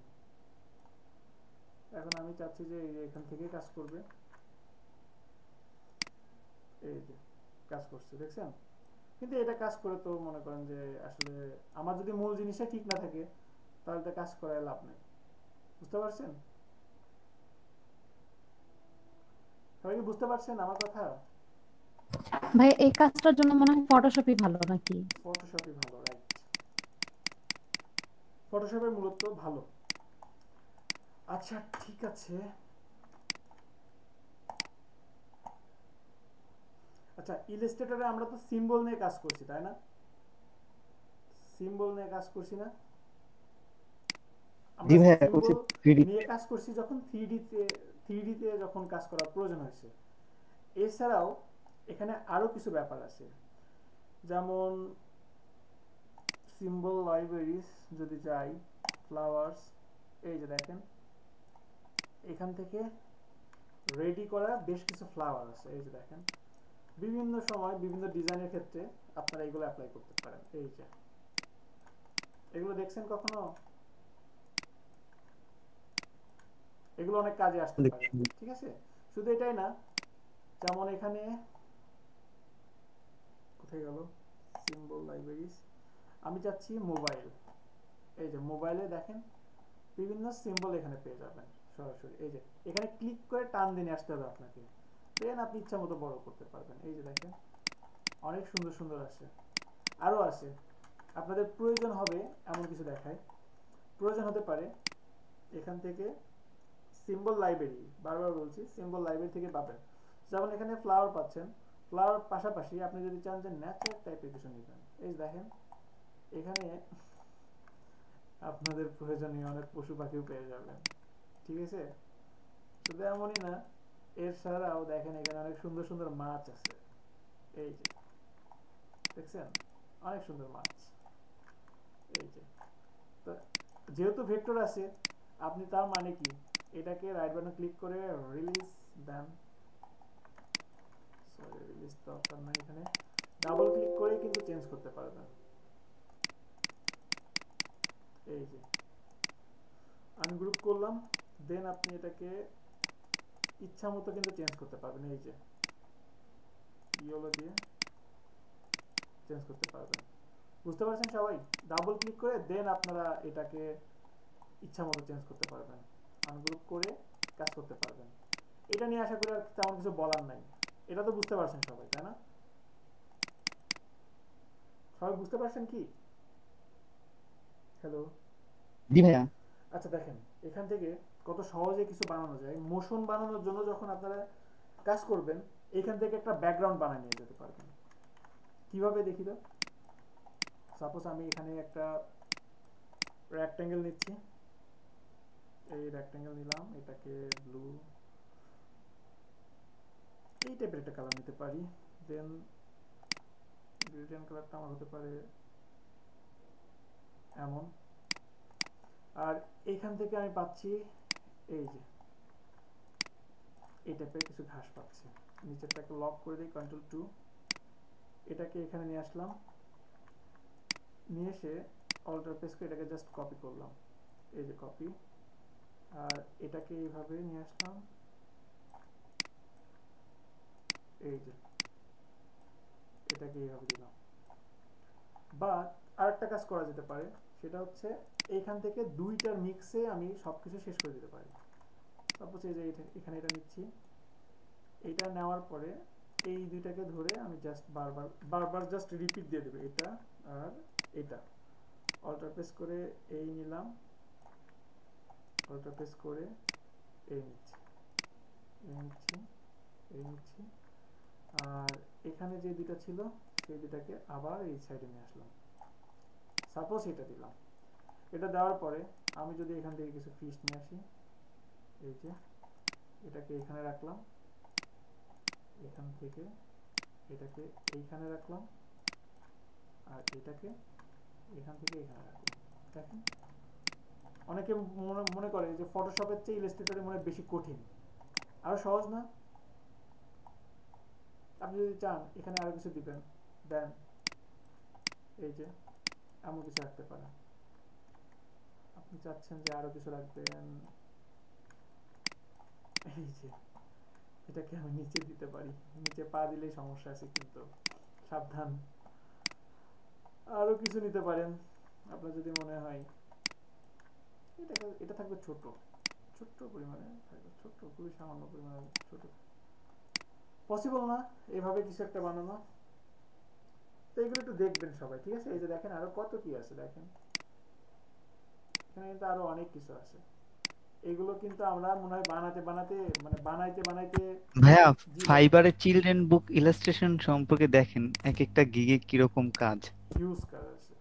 এখন আমি চাচ্ছি যে এই যে এখান থেকে কাজ করবে, এই যে কাজ করছে দেখছেন, কিন্তু এটা কাজ করে তো মনে করেন যে আসলে আমার যদি মূল জিনিসটা ঠিক না থাকে তাহলে তো কাজ করার লাভ নেই, বুঝতে পারছেন সবাই, কি বুঝতে পারছেন আমার কথা? ভাই এই কাজটার জন্য মনে হয় ফটোশপই ভালো নাকি? ফটোশপই ভালো, রাইট, ফটোশপে মূলত ভালো। আচ্ছা ঠিক আছে, আচ্ছা ইলাস্ট্রেটরে আমরা তো সিম্বল নিয়ে কাজ করছি তাই না, সিম্বল নিয়ে কাজ করছি না আমরা, সিম্বল নিয়ে কাজ করছি যখন 3D তে যখন কাজ করার প্রয়োজন হয়েছে। এছাড়াও এখানে আরো কিছু ব্যাপার আছে, যেমন সিম্বল লাইব্রেরিজ যদি যাই, ফ্লাওয়ার্স, এই যে দেখেন এখান থেকে রেডি করা বেশ কিছু ফ্লাওয়ার আছে, এই যে দেখেন বিভিন্ন সময় বিভিন্ন ডিজাইনের ক্ষেত্রে আপনারা এগুলো অ্যাপ্লাই করতে পারেন। এই যে এগুলো দেখছেন কখনো, এগুলো অনেক কাজে আসতে পারে, ঠিক আছে। শুধু এটাই না, যেমন এখানে কোথায় গেল সিম্বল লাইব্রেরিজ, আমি চাচ্ছি মোবাইল, এই যে মোবাইলে দেখেন বিভিন্ন সিম্বল এখানে পেয়ে যাবেন সরাসরি, এই যে এখানে ক্লিক করে টান দিয়ে আসতে হবে আপনাকে, দেন আপনি ইচ্ছা মতো বড় করতে পারবেন। এই যে দেখেন অনেক সুন্দর সুন্দর আছে, আরো আছে, আপনাদের প্রয়োজন হবে এমন কিছু দেখায়, প্রয়োজন হতে পারে এখান থেকে সিম্বল লাইব্রেরি, বারবার বলছি সিম্বল লাইব্রেরি থেকে পাবেন, যেমন এখানে ফ্লাওয়ার পাচ্ছেন, ফ্লাওয়ার পাশাপাশি আপনি যদি চান যে ন্যাচারাল টাইপের কিছু নেবেন, এই দেখেন এখানে আপনাদের প্রয়োজনীয় অনেক পশু পাখিও পেয়ে যাবেন, ঠিক আছে। শুধু এমনই না, এর ছাড়াও দেখেন এখানে অনেক সুন্দর সুন্দর মাছ আছে, এই যে দেখছেন অনেক সুন্দর মাছ, এই যে। তো যেহেতু ভেক্টর আছে আপনি তার মানে কি এটাকে রাইট বাটন ক্লিক করে রিলিজ দেন, সরি রিলিজ দরকার নাই, এখানে ডাবল ক্লিক করে কিন্তু চেঞ্জ করতে পারবেন, এই যে আনগ্রুপ করলাম, দেন আপনি এটাকে ইচ্ছা মতো কিন্তু চেঞ্জ করতে পারবেন, এই যে ইয়েলো দিয়ে চেঞ্জ করতে পারবেন, বুঝতে পারছেন সবাই। ডাবল ক্লিক করে দেন আপনারা এটাকে ইচ্ছা মতো চেঞ্জ করতে পারবেন, আনগ্রুপ করে কাজ করতে পারবেন। এটা নিয়ে আশা করি আর তেমন কিছু বলার নাই, এটা তো বুঝতে পারছেন সবাই তাই না, সবাই বুঝতে পারছেন কি? হ্যালো জি ভাইয়া। আচ্ছা দেখেন এখান থেকে কত সহজে কিছু বানানো যায়, মোশন বানানোর জন্য যখন আপনারা কাজ করবেন এখান থেকে একটা ব্যাকগ্রাউন্ড বানিয়ে নিয়ে যেতে পারবেন, কিভাবে দেখি তো। সাপোজ আমি এখানে একটা রেক্ট্যাঙ্গেল নিচ্ছি, এই রেক্ট্যাঙ্গেল নিলাম, এটাকে ব্লু এই টাইপের একটা কালার নিতে পারি। দেন গ্রেডিয়েন্ট কালারটা আমার হতে পারে এমন। আর এইখান থেকে আমি পাচ্ছি এই যে এই টাইপের কিছু ঘাস পাচ্ছি। নিচেরটাকে লক করে দিই Ctrl+2, এটাকে এখানে নিয়ে আসলাম, নিয়ে এসে অল্টার প্রেস করে এটাকে জাস্ট কপি করলাম, এই যে কপি। আর এটাকে এইভাবে নিয়ে আসলাম, এই যে এটাকে এইভাবে দিলাম। বা আরেকটা কাজ করা যেতে পারে, সেটা হচ্ছে এইখান থেকে দুইটার মিক্সে আমি সবকিছু শেষ করে দিতে পারি। সাপোজ এই যে এখানে এটা নিচ্ছি, এটা নেওয়ার পরে এই দুইটাকে ধরে আমি জাস্ট বারবার জাস্ট রিপিট দিয়ে দেবো, এটা আর এটা। অল্টার প্রেস করে এই নিলাম, অল্টার প্রেস করে এই নিচ্ছি, এই নিচ্ছি, এই নিচ্ছি। আর এখানে যে দুইটা ছিল সেই দুইটাকে আবার এই সাইডে নিয়ে আসলাম। সাপোজ এটা দিলাম, এটা দেওয়ার পরে আমি যদি এখান থেকে কিছু ফিশ নিয়ে আসি, এই যে এটাকে এখানে রাখলাম, এখান থেকে এটাকে এইখানে রাখলাম, আর এটাকে এখান থেকে এখানে রাখলাম। দেখেন অনেকে মনে করে যে ফটোশপের চেয়ে ইলাস্ট্রেটরে মনে বেশি কঠিন, আরো সহজ না? আপনি যদি চান এখানে আরো কিছু দিবেন, দেন এই যে এমন কিছু রাখতে পারেন। আপনি চাচ্ছেন যে আরো কিছু রাখবেন, এই যে এটাকে আমি নিচে দিতে পারি, নিচে পা দিলেই সমস্যা আছে কিন্তু সাবধান। আরো কিছু নিতে পারেন আপনার যদি মনে হয়। এটা থাকবে ছোট ছোট্ট পরিমাণে থাকবে, ছোট্ট, খুবই সামান্য পরিমাণে ছোট। পসিবল না এভাবে কিছু একটা বানানো? তো এগুলো একটু দেখবেন সবাই, ঠিক আছে? এই যে দেখেন আরো কত কি আছে, দেখেন এখানে কিন্তু আরো অনেক কিছু আছে। এগুলো কিন্তু আমরা মনে হয় বানাইতে বানাইতে ভাইয়া, ফাইবারে চিলড্রেন বুক ইলাস্ট্রেশন সম্পর্কে দেখেন এক একটা গিগে কিরকম কাজ। হিউজ কাজ আছে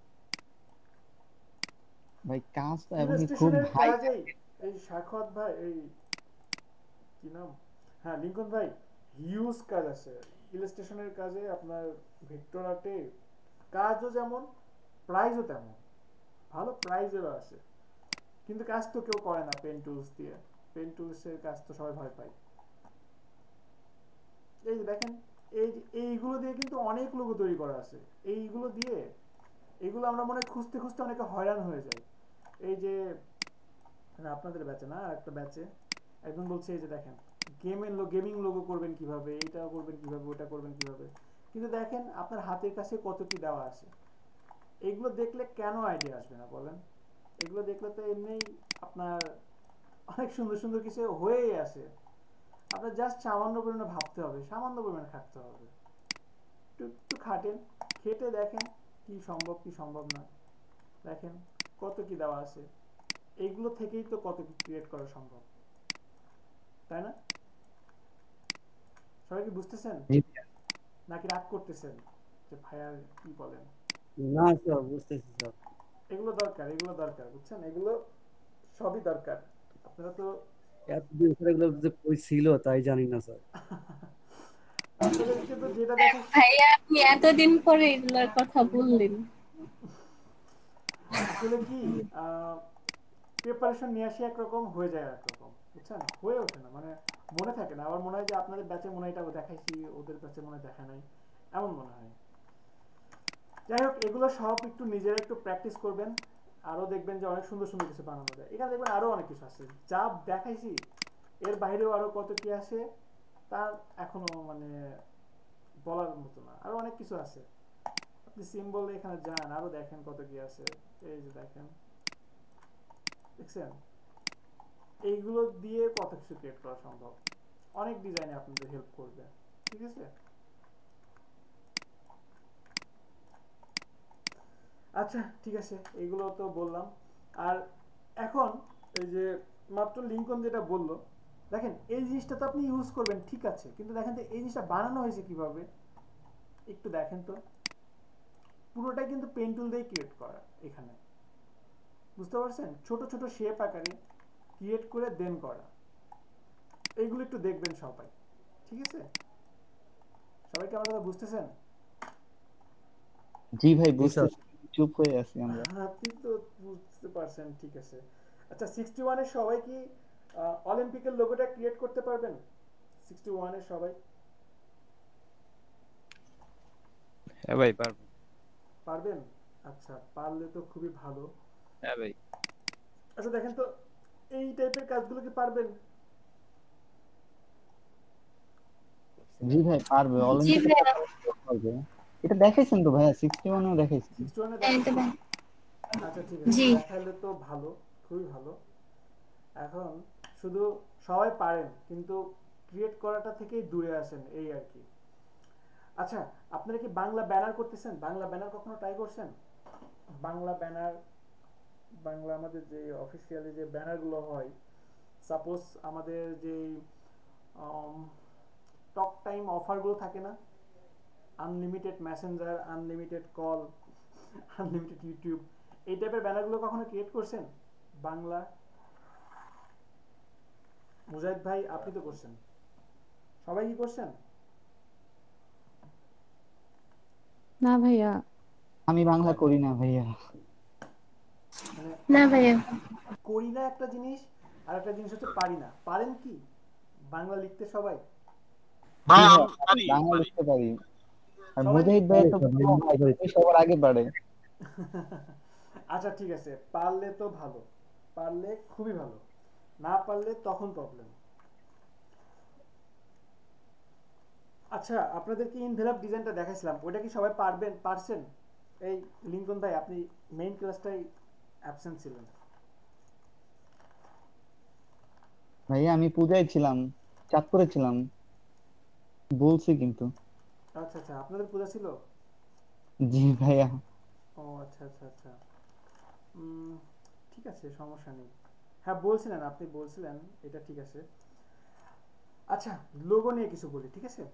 ভাই, কাজ তো এবং খুব ইলাস্ট্রেশনের হাই। কাজেই। এই সাখাওয়াত ভাই, এই কি নাম, হ্যাঁ লিংকন ভাই, হিউজ কাজ আছে ইলাস্ট্রেশনের কাজে। আপনার ভেক্টর আর্টে কাজও যেমন, প্রাইসও তেমন, ভালো প্রাইজেরও আছে। কিন্তু কাজ তো কেউ করে না পেন টুলস দিয়ে, পেন টুলসের কাজ তো সবাই ভয় পায়। এই যে দেখেন এইগুলো দিয়ে কিন্তু অনেক লোগো তৈরি করা আছে। এইগুলো দিয়ে, এগুলো আমরা মনে হয় খুঁজতে খুঁজতে অনেকে হয়রান হয়ে যায়। এই যে আপনাদের ব্যাচে না, একটা ব্যাচে একদম বলছে এই যে দেখেন গেমিং লোগো করবেন কিভাবে, এটা করবেন কিভাবে, ওটা করবেন কিভাবে। কিন্তু দেখেন আপনার হাতের কাছে কত কি দেওয়া আছে। এগুলো দেখলে কেন আইডিয়া আসবে না বলেন? এগুলো দেখলে তো এমনি আপনার অনেক সুন্দর সুন্দর কিছু হয়েই আসে। আপনার জাস্ট সামান্য পরিমাণে ভাবতে হবে, সামান্য পরিমাণে খাটতে হবে। একটু খাটেন, খেটে দেখেন কি সম্ভব কি সম্ভব না। দেখেন কত কি দেওয়া আছে, এইগুলো থেকেই তো কত কি ক্রিয়েট করা সম্ভব, তাই না? সবাই কি বুঝতেছেন নাকি রাগ করতেছেন যে ভাইয়া কি বলেন? না স্যার, বুঝতেছি স্যার। এগুলো দরকার, এগুলো দরকার, বুঝছেন? এগুলো সবই দরকার। আপনারা তো এতদিন ধরে এগুলো যে কই ছিল তাই জানি না স্যার। আপনাদেরকে তো যেটা দেখে ভাইয়া, আপনি এতদিন পরে এগুলোর কথা বললেন। আসলে কি প্রিপারেশন নিয়ে আসি একরকম, হয়ে যায় একরকম, বুঝছেন? হয়ে ওঠে না, মানে মনে থাকে না। আবার মনে হয় যে আপনাদের ব্যাচে মনে হয় এটা দেখাইছি, ওদের ব্যাচে মনে হয় দেখা নাই, এমন মনে হয়। যাই হোক, এগুলো সব একটু নিজেরা একটু প্র্যাকটিস করবেন, আরো দেখবেন যে অনেক সুন্দর সুন্দর কিছু বানানো যায়। এখানে দেখবেন আরো অনেক কিছু আছে যা দেখাইছি, এর বাইরেও আরো কত কি আছে তার এখনো মানে বলার মতো না, আরো অনেক কিছু আছে। আপনি সিম্বল এখানে যান, আরো দেখেন কত কি আছে। এই যে দেখেন, দেখছেন? এইগুলো দিয়ে কত কিছু ক্রিয়েট করা সম্ভব, অনেক ডিজাইনে আপনাদের হেল্প করবে, ঠিক আছে? আচ্ছা ঠিক আছে, এইগুলো তো বললাম। আর এখন এই যে মাত্র লিংকন যেটা বললো, দেখেন এই জিনিসটা তো আপনি ইউজ করবেন, ঠিক আছে, কিন্তু দেখেন তো এই জিনিসটা বানানো হয়েছে কিভাবে, একটু দেখেন তো। পুরোটাই কিন্তু পেন টুল দিয়ে ক্রিয়েট করা এখানে, বুঝতে পারছেন? ছোট ছোট শেপ আকারে ক্রিয়েট করে দেন করা। এইগুলো একটু দেখবেন সবাই, ঠিক আছে? সবাই কি আমার কথা বুঝতেছেন? জি ভাই জি স্যার। বুঝতেছি, চুপ হয়ে আছি আমরা। আপনি তো বুঝতে পারছেন, ঠিক আছে। আচ্ছা 61 এর সবাই কি অলিম্পিকের লোগোটা ক্রিয়েট করতে পারবেন? 61 এর সবাই হ্যাঁ ভাই পারবো। পারবেন? আচ্ছা পারলে তো খুবই ভালো। হ্যাঁ ভাই। আচ্ছা দেখেন তো এই টাইপের কাজগুলো কি পারবেন? জি ভাই পারবে, জি অলিম্পিকে ভাইয়া। পারবে। এটা দেখাইছেন তো ভাইয়া, 61 এও দেখাইছেন। 61 এ এই তো দেখাচ্ছেন? ভাই। আচ্ছা ঠিক আছে, জি। দেখাইলে তো ভালো, খুবই ভালো। এখন শুধু সবাই পারেন কিন্তু ক্রিয়েট করাটা থেকেই দূরে আসেন, এই আর কি। আচ্ছা আপনারা কি বাংলা ব্যানার করতেছেন? বাংলা ব্যানার কখনো ট্রাই করছেন? বাংলা ব্যানার, বাংলা আমাদের যে অফিসিয়ালি যে ব্যানারগুলো হয়, সাপোজ আমাদের যে টক টাইম অফারগুলো থাকে না, unlimited Messenger, unlimited call, unlimited YouTube, এই টাইপের ব্যানারগুলো কখনো ক্রিয়েট করছেন বাংলা? মুজাহিদ ভাই আপনি তো করছেন, সবাই কি করছেন? না ভাইয়া। আমি বাংলা করি না ভাইয়া। মানে না ভাইয়া। করি না একটা জিনিস, আর একটা জিনিস হচ্ছে পারি না। পারেন কি বাংলা লিখতে সবাই? ভাই জি আমি ভাইয়া, পারি বাংলা পারি। লিখতে পারি। আর সবাই মুজাহিদ ভাই তো ওই সবার আগে পারে। আচ্ছা ঠিক আছে, পারলে তো ভালো, পারলে খুবই ভালো, না পারলে তখন প্রবলেম। আচ্ছা আপনাদেরকে ইনভেলপ ডিজাইনটা দেখাইছিলাম, ওটা কি সবাই পারবেন, পারছেন? এই লিঙ্কন ভাই আপনি মেইন ক্লাসটাই অ্যাবসেন্ট ছিলেন। ভাইয়া আমি পূজায় ছিলাম, চাঁদপুরে ছিলাম, বলছি কিন্তু। আচ্ছা আচ্ছা আপনাদের পূজা ছিল? জি ভাইয়া। ও আচ্ছা আচ্ছা আচ্ছা। ঠিক আছে সমস্যা নেই। হ্যাঁ বলছিলেন, আপনি বলছিলেন, এটা ঠিক আছে। আচ্ছা লোগো নিয়ে কিছু বলি, ঠিক আছে?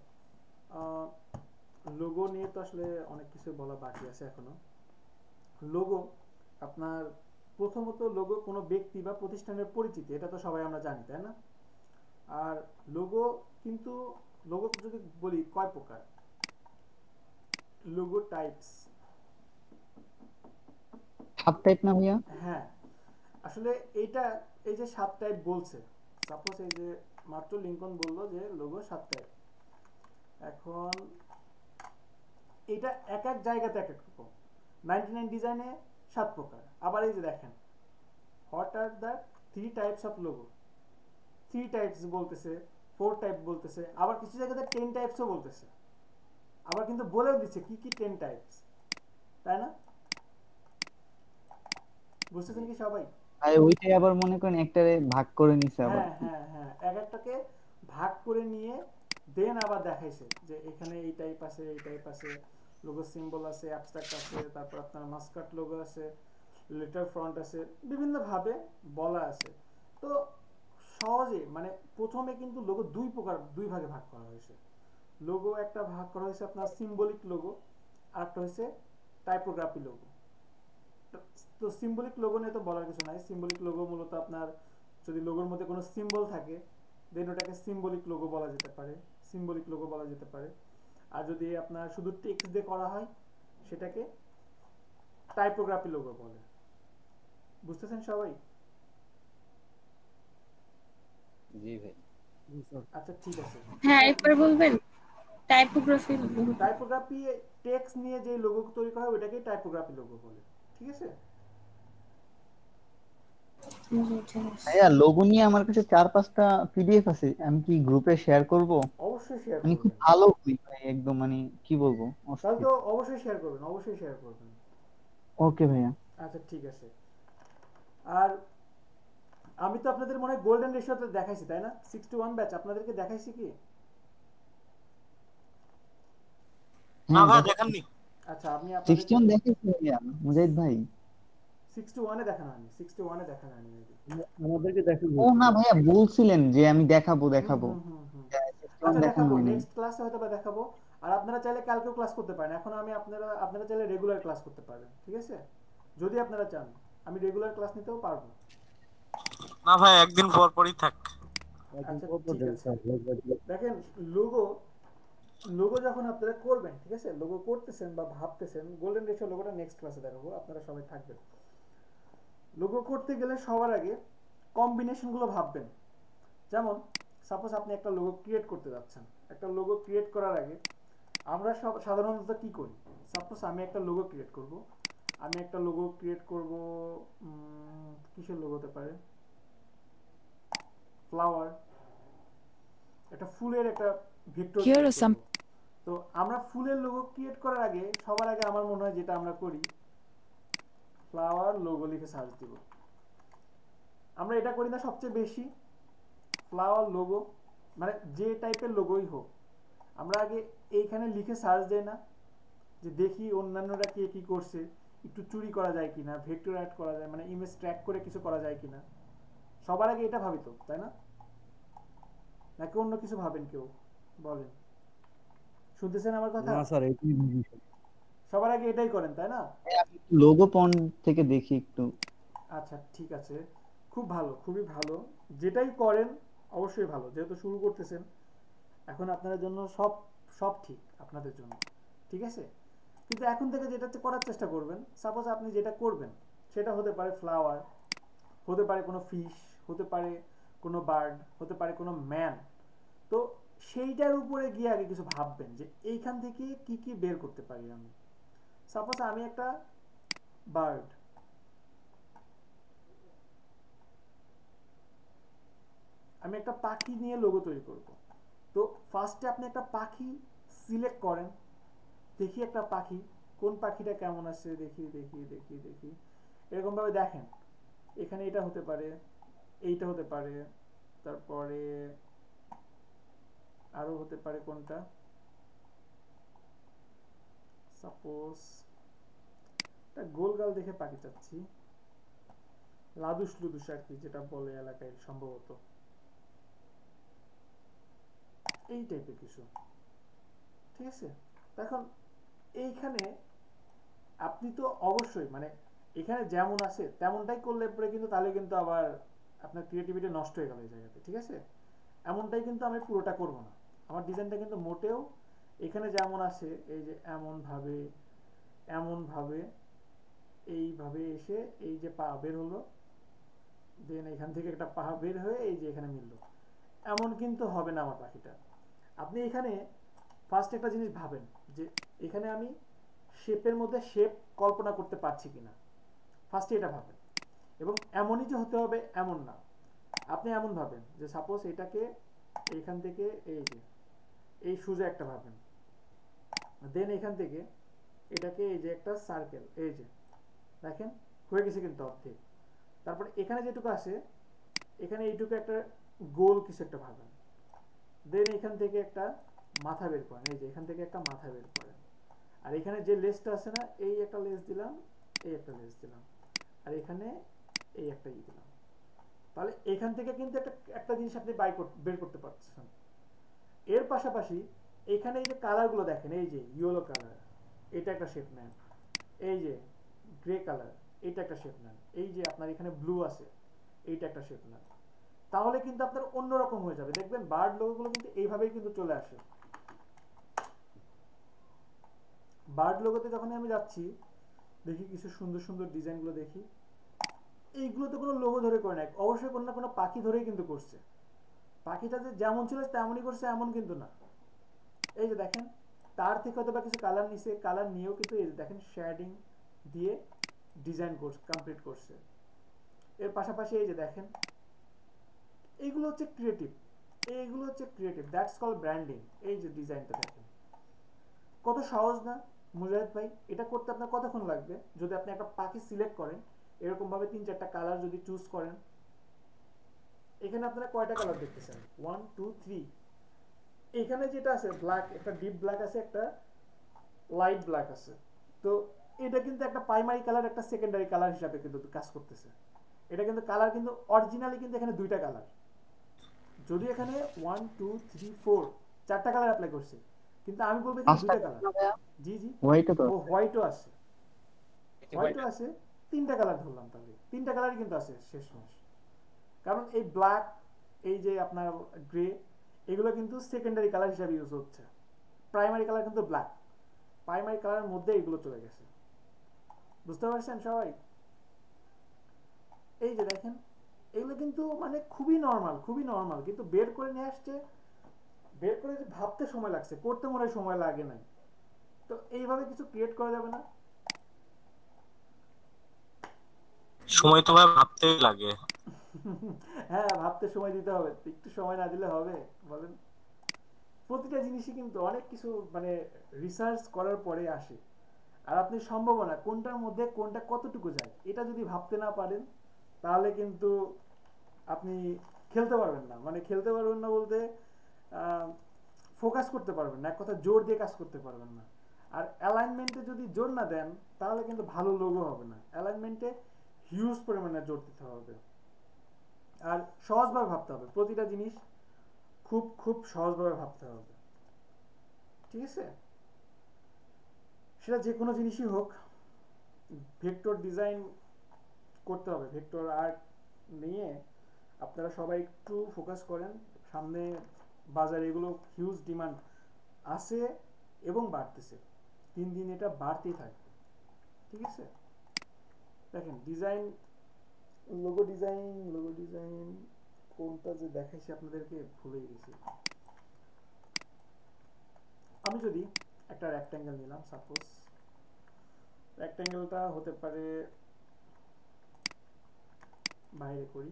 লোগো নিয়ে তো আসলে অনেক কিছু বলা বাকি আছে এখনো। লোগো আপনার প্রথমত লোগো কোনো ব্যক্তি বা প্রতিষ্ঠানের পরিচিতি, এটা তো সবাই আমরা জানি, তাই না? আর লোগো কিন্তু, লোগো যদি বলি কয় প্রকার, লোগো টাইপস। সাব টাইপ না ভাইয়া? হ্যাঁ আসলে এইটা, এই যে 7 টাইপ বলছে, সাপোজ এই যে মাত্র লিঙ্কন বললো যে লোগো 7 টাইপ। এখন এটা এক এক জায়গাতে এক এক রকম। 99 ডিজাইনে 7 প্রকার। আবার এই যে দেখেন, what are the 3 types of logo, 3 types বলতেছে, 4 টাইপ বলতেছে, আবার কিছু জায়গাতে 10 টাইপসও বলতেছে। আবার কিন্তু বলেও দিচ্ছে কি কি 10 টাইপস, তাই না? বুঝতেছেন কি সবাই? আর ওইটাই আবার মনে করেন একটারে ভাগ করে নিছে আবার। হ্যাঁ হ্যাঁ হ্যাঁ, এক একটাকে ভাগ করে নিয়ে দেন আবার দেখাইছে যে এখানে এই টাইপ আছে, এই টাইপ আছে, লোগো সিম্বল আছে, অ্যাবস্ট্রাক্ট আছে, তারপর আপনার মাস্কাট লোগো আছে, লেটার ফ্রন্ট আছে, বিভিন্ন ভাবে বলা আছে। তো সহজে মানে প্রথমে কিন্তু লোগো দুই প্রকার, দুই ভাগে ভাগ করা হয়েছে। লোগো একটা ভাগ করা হয়েছে আপনার সিম্বলিক লোগো, আর একটা হচ্ছে টাইপোগ্রাফি লোগো। তো সিম্বলিক লোগো নিয়ে তো বলার কিছু নাই। সিম্বলিক লোগো মূলত আপনার যদি লোগোর মধ্যে কোনো সিম্বল থাকে দেন ওটাকে সিম্বলিক লোগো বলা যেতে পারে, সিম্বলিক লোগো বলা যেতে পারে। আর যদি আপনার শুধু টেক্সট দিয়ে করা হয় সেটাকে টাইপোগ্রাফি লোগো বলে। বুঝতেছেন সবাই? জি ভাই। আচ্ছা ঠিক আছে। হ্যাঁ একবার বলবেন টাইপোগ্রাফি। টাইপোগ্রাফি টেক্সট নিয়ে যে লোগো তৈরি করা হয় ওটাকে টাইপোগ্রাফি লোগো বলে, ঠিক আছে? ভাইয়া লোগো নিয়ে আমার কাছে 4-5টা পিডিএফ আছে, আমি কি গ্রুপে শেয়ার করব? অবশ্যই শেয়ার মানে খুব করবেন। ভালো করি ভাই, একদম মানে কি বলবো, তাহলে অস্থির। তো অবশ্যই শেয়ার করবেন, অবশ্যই শেয়ার করবেন। ওকে ভাইয়া। আচ্ছা ঠিক আছে। আর আমি তো আপনাদের মনে হয় গোল্ডেন রেশিওতে দেখাইছি, তাই না? 6:1 ব্যাচ আপনাদেরকে দেখাইছি কি? না ভাই দেখাননি। আচ্ছা আমি আপনাদের 61 দেখাইছি ভাইয়া মুজাহিদ ভাই। 6:1 এ দেখানো হয়নি, 6:1 এ দেখানো হয়নি মেবি। আমাদেরকে দেখাবো। ও না ভাইয়া বলছিলেন যে আমি দেখাবো। আচ্ছা দেখানো দেখাবো, হয়নি। নেক্সট ক্লাসে হয়তো বা দেখাবো। আর আপনারা চাইলে কালকেও ক্লাস করতে পারেন, এখন আমি আপনারা চাইলে রেগুলার ক্লাস করতে পারবেন, ঠিক আছে? যদি আপনারা চান আমি রেগুলার ক্লাস নিতেও পারবো। না ভাই, একদিন পর পরই থাক। আচ্ছা ঠিক আছে। দেখেন লোগো যখন আপনারা করবেন, ঠিক আছে, লোগো করতেছেন বা ভাবতেছেন, গোল্ডেন রেশিও লোগোটা নেক্সট ক্লাসে দেখাবো, আপনারা সবাই থাকবেন। লোগো করতে গেলে সবার আগে কম্বিনেশনগুলো ভাববেন। যেমন সাপোজ আপনি একটা লোগো ক্রিয়েট করতে যাচ্ছেন, একটা লোগো ক্রিয়েট করার আগে আমরা সব সাধারণত কি করি? সাপোজ আমি একটা লোগো ক্রিয়েট করব, কিসের লোগো হতে পারে? ফ্লাওয়ার, একটা ফুলের একটা vector Here create are some করব। তো আমরা ফুলের লোগো ক্রিয়েট করার আগে সবার আগে আমার মনে হয় যেটা আমরা করি, ফ্লাওয়ার লোগো লিখে সার্চ দিব। আমরা এটা করি না সবচেয়ে বেশি? ফ্লাওয়ার লোগো মানে যে টাইপের লোগোই হোক, আমরা আগে এইখানে লিখে সার্চ দেই না, যে দেখি অন্যান্যরা কে কি করছে, একটু চুরি করা যায় কিনা, ভেক্টর অ্যাড করা যায়, মানে ইমেজ ট্র্যাক করে কিছু করা যায় কিনা। সবার আগে এটা ভাবি তো, তাই না? নাকি অন্য কিছু ভাবেন কেউ? বলেন, শুনতেছেন আমার কথা? না স্যার, এটাই সবার আগে এটাই করেন, তাই না? লোগো পয়েন্ট থেকে দেখি একটু। আচ্ছা ঠিক আছে, খুব ভালো, খুবই ভালো। যেটাই করেন অবশ্যই ভালো, যেহেতু শুরু করতেছেন এখন আপনাদের জন্য সব ঠিক আপনাদের জন্য, ঠিক আছে? কিন্তু এখন থেকে যেটা করার চেষ্টা করবেন, সাপোজ আপনি যেটা করবেন সেটা হতে পারে ফ্লাওয়ার, হতে পারে কোনো ফিশ, হতে পারে কোনো বার্ড, হতে পারে কোনো ম্যান। তো সেইটার উপরে গিয়ে আগে কিছু ভাববেন যে এইখান থেকে কি কি বের করতে পারি আমি। সাপোজ আমি একটা বার্ড, আমি একটা পাখি নিয়ে লোগো তৈরি করব। তো ফার্স্টে আপনি একটা পাখি সিলেক্ট করেন, দেখি একটা পাখি, কোন পাখিটা কেমন আছে, দেখি দেখি দেখি দেখি, এরকম ভাবে দেখেন। এখানে এটা হতে পারে, এইটা হতে পারে, তারপরে আরো হতে পারে কোনটা, সাপোজ একটা গোলগাল দেখে পাখি চাচ্ছি, লাদুস লুদুস আর কি যেটা বলে এলাকায় সম্ভবত, এই টাইপের কিছু, ঠিক আছে? এখন এইখানে আপনি তো অবশ্যই মানে এখানে যেমন আছে তেমনটাই করলে পরে কিন্তু তাহলে কিন্তু আবার আপনার ক্রিয়েটিভিটি নষ্ট হয়ে গেল এই জায়গাতে, ঠিক আছে? এমনটাই কিন্তু আমি পুরোটা করব না, আমার ডিজাইনটা কিন্তু মোটেও এখানে যেমন আছে এই যে এমন ভাবে এইভাবে এসে এই যে পা বের হলো, দেন এখান থেকে একটা পা বের হয়ে এই যে এখানে মিললো, এমন কিন্তু হবে না আমার পাখিটা। আপনি এখানে ফার্স্ট একটা জিনিস ভাবেন যে এখানে আমি শেপের মধ্যে শেপ কল্পনা করতে পারছি কিনা, ফার্স্টে এটা ভাবেন। এবং এমনই যে হতে হবে এমন না, আপনি এমন ভাবেন যে সাপোজ এটাকে এইখান থেকে এই যে এই সোজা একটা ভাবেন, দেন এখান থেকে এটাকে এই যে একটা সার্কেল, এই যে দেখেন হয়ে গেছে কিন্তু অর্ধেক। তারপরে এখানে যেটুকু আছে এখানে এইটুকু একটা গোল কিছু একটা ভাবেন, দেন এখান থেকে একটা মাথা বের করেন, এই যে এখান থেকে একটা মাথা বের করেন, আর এখানে যে লেসটা আছে না, এই একটা লেস দিলাম, এই একটা লেস দিলাম, আর এখানে এই একটা ই দিলাম। তাহলে এখান থেকে কিন্তু একটা জিনিস আপনি বের করতে পারছেন। এর পাশাপাশি এখানে এই যে কালারগুলো দেখেন, এই যে ইয়েলো কালার, এটা একটা শেপ নেন, এই যে গ্রে কালার, এটা একটা শেপ নেন, এই যে আপনার এখানে ব্লু আছে, এইটা একটা শেপ নেন। তাহলে কিন্তু আপনার অন্যরকম হয়ে যাবে, দেখবেন বার্ড লোগোগুলো কিন্তু এইভাবেই কিন্তু চলে আসে। বার্ড লোগোতে যখন আমি যাচ্ছি দেখি কিছু সুন্দর সুন্দর ডিজাইনগুলো দেখি, এইগুলো তো কোনো লোগো ধরে করে নাই, অবশ্যই কোনো না কোনো পাখি ধরেই কিন্তু করছে। পাখিটা যে যেমন ছিল তেমনই করছে এমন কিন্তু না। এই যে দেখেন তার থেকে হয়তো বা কিছু কালার নিছে, কালার নিয়েও কিন্তু এই যে দেখেন শেডিং দিয়ে ডিজাইন কমপ্লিট করছে। এর পাশাপাশি এই যে দেখেন এইগুলো হচ্ছে ক্রিয়েটিভ, দ্যাটস কল ব্র্যান্ডিং। এই যে ডিজাইনটা দেখেন কত সহজ না মুজাহিদ ভাই? এটা করতে আপনার কতক্ষণ লাগবে? যদি আপনি একটা পাখি সিলেক্ট করেন, এরকম ভাবে 3-4টা কালার যদি চুজ করেন, এখানে আপনারা কয়টা কালার দেখতেছেন? 1 2 3। এখানে যেটা আছে ব্ল্যাক, একটা ডিপ ব্ল্যাক আছে, একটা লাইট ব্ল্যাক আছে। তো এটা কিন্তু একটা প্রাইমারি কালার, একটা সেকেন্ডারি কালার হিসাবে কিন্তু কাজ করতেছে। এটা কিন্তু কালার কিন্তু অরিজিনালি কিন্তু এখানে দুইটা কালার, যদি এখানে 1 2 3 4 4টা কালার অ্যাপ্লাই করছে, কিন্তু আমি বলবো এখানে দুইটা কালার। জি জি, হোয়াইটও তো ও হোয়াইটও আছে, হোয়াইটও আছে, তিনটা কালার ধরলাম তাহলে, তিনটা কালারই কিন্তু আছে শেষমেশ। কারণ এই ব্ল্যাক, এই যে আপনার গ্রে, এগুলো কিন্তু সেকেন্ডারি কালার হিসেবে ইউজ হচ্ছে। প্রাইমারি কালার কিন্তু ব্ল্যাক, প্রাইমারি কালারের মধ্যে এগুলো চলে গেছে। বুঝতে পারছেন সবাই? এই যে দেখেন, এগুলো কিন্তু মানে খুবই নর্মাল, খুবই নর্মাল, কিন্তু বের করে নিয়ে আসছে, বের করে ভাবতে সময় লাগছে, করতে মনে হয় সময় লাগে নাই। তো এইভাবে কিছু ক্রিয়েট করা যাবে না? সময় তো ভাই ভাবতেই লাগে। হ্যাঁ, ভাবতে সময় দিতে হবে, একটু সময় না দিলে হবে বলেন? প্রতিটা জিনিসই কিন্তু অনেক কিছু মানে রিসার্চ করার পরে আসে। আর আপনি সম্ভাবনা কোনটার মধ্যে কোনটা কতটুকু যায় এটা যদি ভাবতে না পারেন, তাহলে কিন্তু আপনি খেলতে পারবেন না। মানে খেলতে পারবেন না বলতে ফোকাস করতে পারবেন না, এক কথা জোর দিয়ে কাজ করতে পারবেন না। আর অ্যালাইনমেন্টে যদি জোর না দেন, তাহলে কিন্তু ভালো লোগো হবে না। অ্যালাইনমেন্টে হিউজ পরিমাণে জোর দিতে হবে, আর সহজভাবে ভাবতে হবে। প্রতিটা জিনিস খুব খুব সহজভাবে ভাবতে হবে, ঠিক আছে? সেটা যে কোনো জিনিসই হোক, ভেক্টর ডিজাইন করতে হবে, ভেক্টর আর্ট নিয়ে আপনারা সবাই একটু ফোকাস করেন। সামনে বাজারে এগুলো হিউজ ডিমান্ড আছে এবং বাড়তেছে, দিন দিন এটা বাড়তেই থাকবে, ঠিক আছে? দেখেন design, logo design, logo design কোনটা যে দেখাইছি আপনাদেরকে ভুলে গেছি। আমি যদি একটা রেক্ট্যাঙ্গেল নিলাম, সাপোজ রেক্ট্যাঙ্গেলটা হতে পারে, বাইরে করি,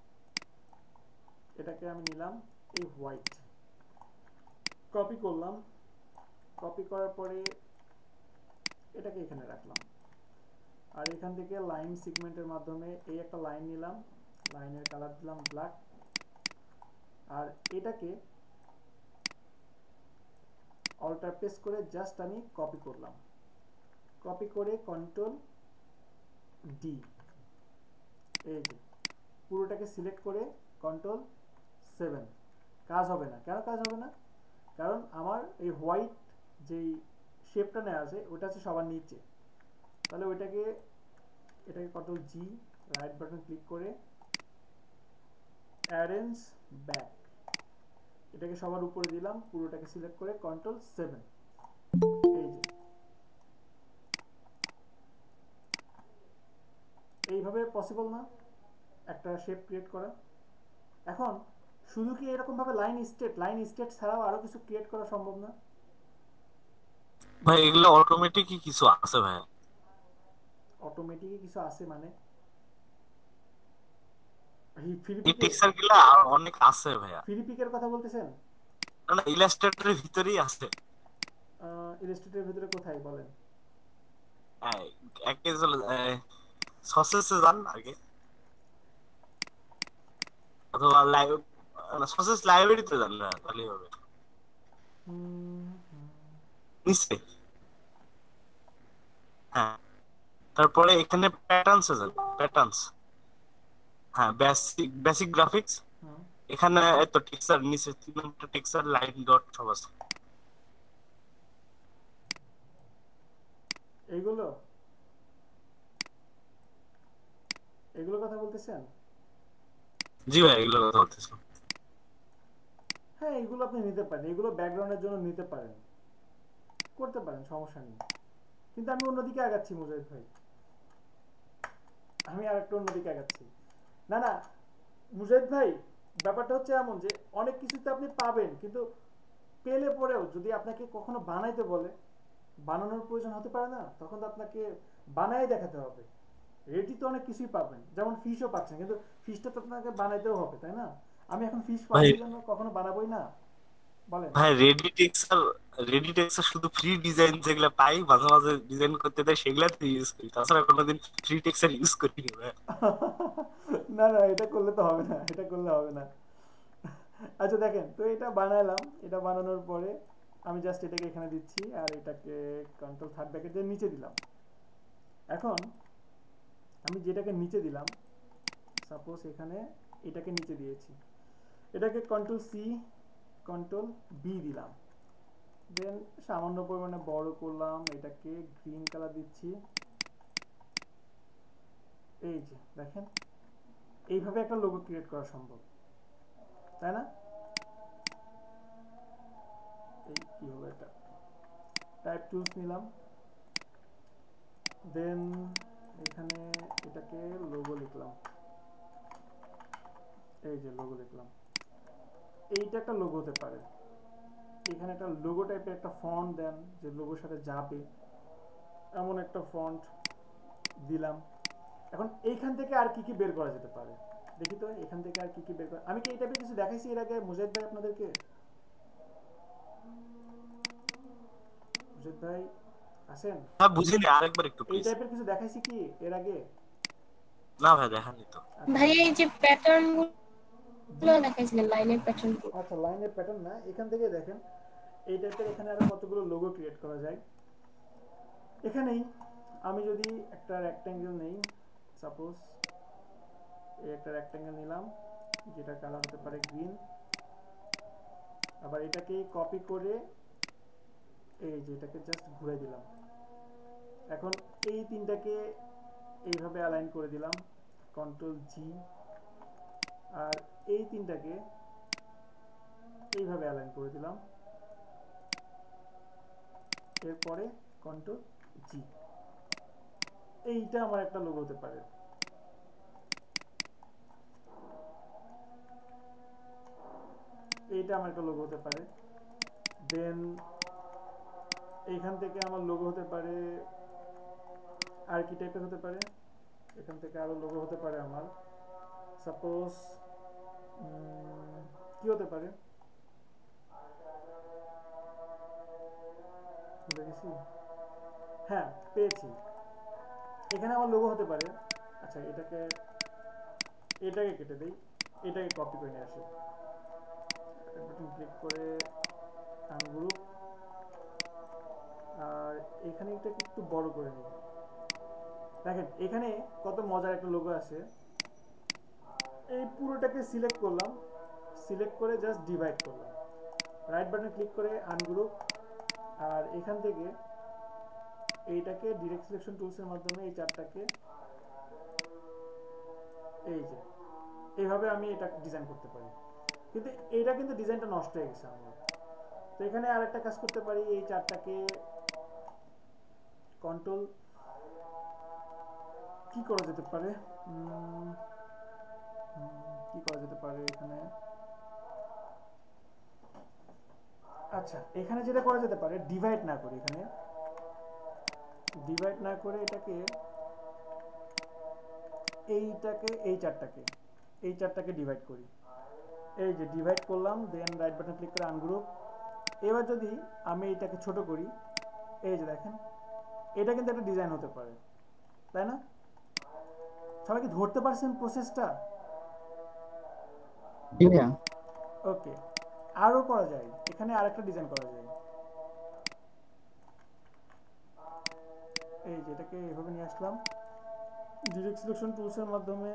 এটাকে আমি নিলাম এই হোয়াইট, কপি করলাম, কপি করার পরে এটাকে এখানে রাখলাম, আর এখান থেকে লাইন সিগমেন্টের মাধ্যমে এই একটা লাইন নিলাম, লাইনের কালার দিলাম ব্ল্যাক, আর এটাকে অল্টার প্রেস করে জাস্ট আমি কপি করলাম, কপি করে কন্ট্রোল ডি, এই যে পুরোটাকে সিলেক্ট করে কন্ট্রোল 7। কাজ হবে না, কেন কাজ হবে না? কারণ আমার এই হোয়াইট যেই শেপটা নেওয়া আছে ওটা আছে সবার নিচে। তাহলে ওইটাকে, এটাকে control G, right button click করে অ্যারেঞ্জ ব্যাক, এটাকে সবার উপরে দিলাম, পুরোটাকে সিলেক্ট করে কন্ট্রোল 7। এই যে এইভাবে পসিবল না একটা শেপ ক্রিয়েট করা? এখন শুধু কি এরকম ভাবে লাইন স্টেট ছাড়াও আরো কিছু ক্রিয়েট করা সম্ভব না? ভাই এগুলো অটোমেটিকই কিছু আছে ভাই। অটোমেটিকই কিছু আছে মানে এই টেক্সচার গুলো অনেক আছে ভাইয়া। ফিলিপিকের কথা বলতেছেন? না, ইলাস্ট্রেটরের ভিতরেই আছে। ইলাস্ট্রেটরের ভিতরে কোথায় বলেন? একে সসেসে যান আগে, অথবা সসেস লাইব্রেরিতে যান, না তাহলেই হবে। নিচে, হ্যাঁ, তারপরে এখানে প্যাটার্নসে যান, প্যাটার্নস, হ্যাঁ, বেসিক গ্রাফিক্স, এখানে এত টেক্সচার নিচে 3 নম্বর টেক্সচার লাইন ডট সব আছে। এইগুলো এগুলো কথা বলতেছেন? জি ভাই এগুলো কথা বলতেছি। হ্যাঁ, এগুলো আপনি নিতে পারেন, এগুলো ব্যাকগ্রাউন্ডের জন্য নিতে পারেন, করতে পারেন, সমস্যা নেই। কিন্তু আমি অন্যদিকে আগাচ্ছি মুজাহিদ ভাই, আমি আর একটা অন্যদিকে আগাচ্ছি। না না মুজাহিদ ভাই, ব্যাপারটা হচ্ছে এমন যে অনেক কিছুতে আপনি পাবেন, কিন্তু পেলে পরেও যদি আপনাকে কখনো বানাইতে বলে, বানানোর প্রয়োজন হতে পারে না, তখন তো আপনাকে বানাই দেখাতে হবে। রেডি তো অনেক কিছুই পাবেন, যেমন ফিশও পাচ্ছেন, কিন্তু ফিশটা তো আপনাকে বানাইতেও হবে, তাই না? আমি এখন ফিশ পাওয়ার জন্য কখনো বানাবোই না, বলেন? ভাই রেডি টেক্সচার শুধু ফ্রি ডিজাইন যেগুলো পাই মাঝে মাঝে ডিজাইন করতে দেয় সেগুলাতে ইউজ করি, তাছাড়া কোনোদিন ফ্রি টেক্সচার ইউজ করিনি ভাই। না না, এটা করলে তো হবে না, এটা করলে হবে না। আচ্ছা দেখেন তো, এটা বানালাম, এটা বানানোর পরে আমি জাস্ট এটাকে এখানে দিচ্ছি, আর এটাকে কন্ট্রোল থার্ড ব্র্যাকেটের নিচে দিলাম। এখন আমি যেটাকে নিচে দিলাম, সাপোজ এখানে এটাকে নিচে দিয়েছি, এটাকে কন্ট্রোল সি, কন্ট্রোল বি দিলাম, দেন সামান্য পরিমাণে বড় করলাম, এটাকে গ্রিন কালার দিচ্ছি। এই যে দেখেন এইভাবে একটা লোগো ক্রিয়েট করা সম্ভব, তাই না? এই কি হলো, এটা টাইপ টুলস নিলাম, দেন এখানে এটাকে লোগো লিখলাম, এই যে লোগো লিখলাম। এইটা একটা লোগো হতে পারে। এখানে একটা লোগো টাইপের একটা ফন্ট দেন যে লোগোর সাথে যাবে, এমন একটা ফন্ট দিলাম। এখন এইখান থেকে আর কি কি বের করা যেতে পারে দেখি তো, এখান থেকে আর কি কি বের করা। আমি কি এই টাইপের কিছু দেখাইছি এর আগে মুজাহিদ ভাই আপনাদেরকে? মুজাহিদ ভাই আছেন? হ্যাঁ বুঝিনি, আরেকবার একটু এই প্লিজ। টাইপের কিছু দেখাইছি কি এর আগে? না ভাই দেখানি তো। ভাই এই যে প্যাটার্ন গুলো দেখাইছিলেন, লাইনের প্যাটার্ন। আচ্ছা লাইনের প্যাটার্ন না, এখান থেকে দেখেন এই টাইপের এখানে আরো কতগুলো লোগো ক্রিয়েট করা যায়। এখানেই আমি যদি একটা রেক্ট্যাঙ্গেল নেই, সাপোজ এই একটা রেক্ট্যাঙ্গেল নিলাম, যেটা কালার হতে পারে গ্রিন। আবার এটাকে কপি করে এই যে এটাকে জাস্ট ঘুরে দিলাম। এখন এই তিনটাকে এইভাবে অ্যালাইন করে দিলাম, কন্ট্রোল জি। আর এই তিনটাকে এইভাবে অ্যালাইন করে দিলাম, এরপরে কন্ট্রোল জি। এইটা আমার একটা লোগো হতে পারে। এইটা আমার একটা লোগো হতে পারে। দেন এইখান থেকে আমার লোগো হতে পারে আর কি টাইপের হতে পারে, এখান থেকে আরো লোগো হতে পারে আমার। সাপোজ কি হতে পারে, ভুলে গেছি। হ্যাঁ পেয়েছি, এখানে আমার লোগো হতে পারে। আচ্ছা এটাকে কেটে দেই, এটাকে কপি করে নিয়ে আসি, বাটন ক্লিক করে আনগ্রুপ, আর এখানে এটাকে একটু বড় করে নিই। দেখেন এখানে কত মজার একটা লোগো আছে। এই পুরোটাকে সিলেক্ট করলাম, সিলেক্ট করে জাস্ট ডিভাইড করলাম, রাইট বাটন ক্লিক করে আনগ্রুপ, আর এখান থেকে এইটাকে ডিরেক্ট সিলেকশন টুলসের মাধ্যমে এই চারটাকে এই যে এইভাবে আমি এটা ডিজাইন করতে পারি। কিন্তু এইটা কিন্তু ডিজাইনটা নষ্ট হয়ে গেছে আমার। তো এখানে আরেকটা কাজ করতে পারি, এই চারটাকে কন্ট্রোল কি করা যেতে পারে, কি করা যেতে পারে এখানে। আচ্ছা এখানে যেটা করা যেতে পারে, ডিভাইড না করে, এখানে ডিভাইড না করে এটাকে এই চারটাকে ডিভাইড করি। এই যে ডিভাইড করলাম, দেন রাইট বাটন ক্লিক করে আনগ্রুপ। এবার যদি আমি এটাকে ছোট করি, এই যে দেখেন এটা কিন্তু একটা ডিজাইন হতে পারে, তাই না? সবাই কি ধরতে পারছেন প্রসেসটা? ওকে, আরো করা যায়, এখানে আরেকটা ডিজাইন করা যায়। এই যে এটাকে এভাবে নিয়ে আসলাম, ডিরেক্ট সিলেকশন টুলসের মাধ্যমে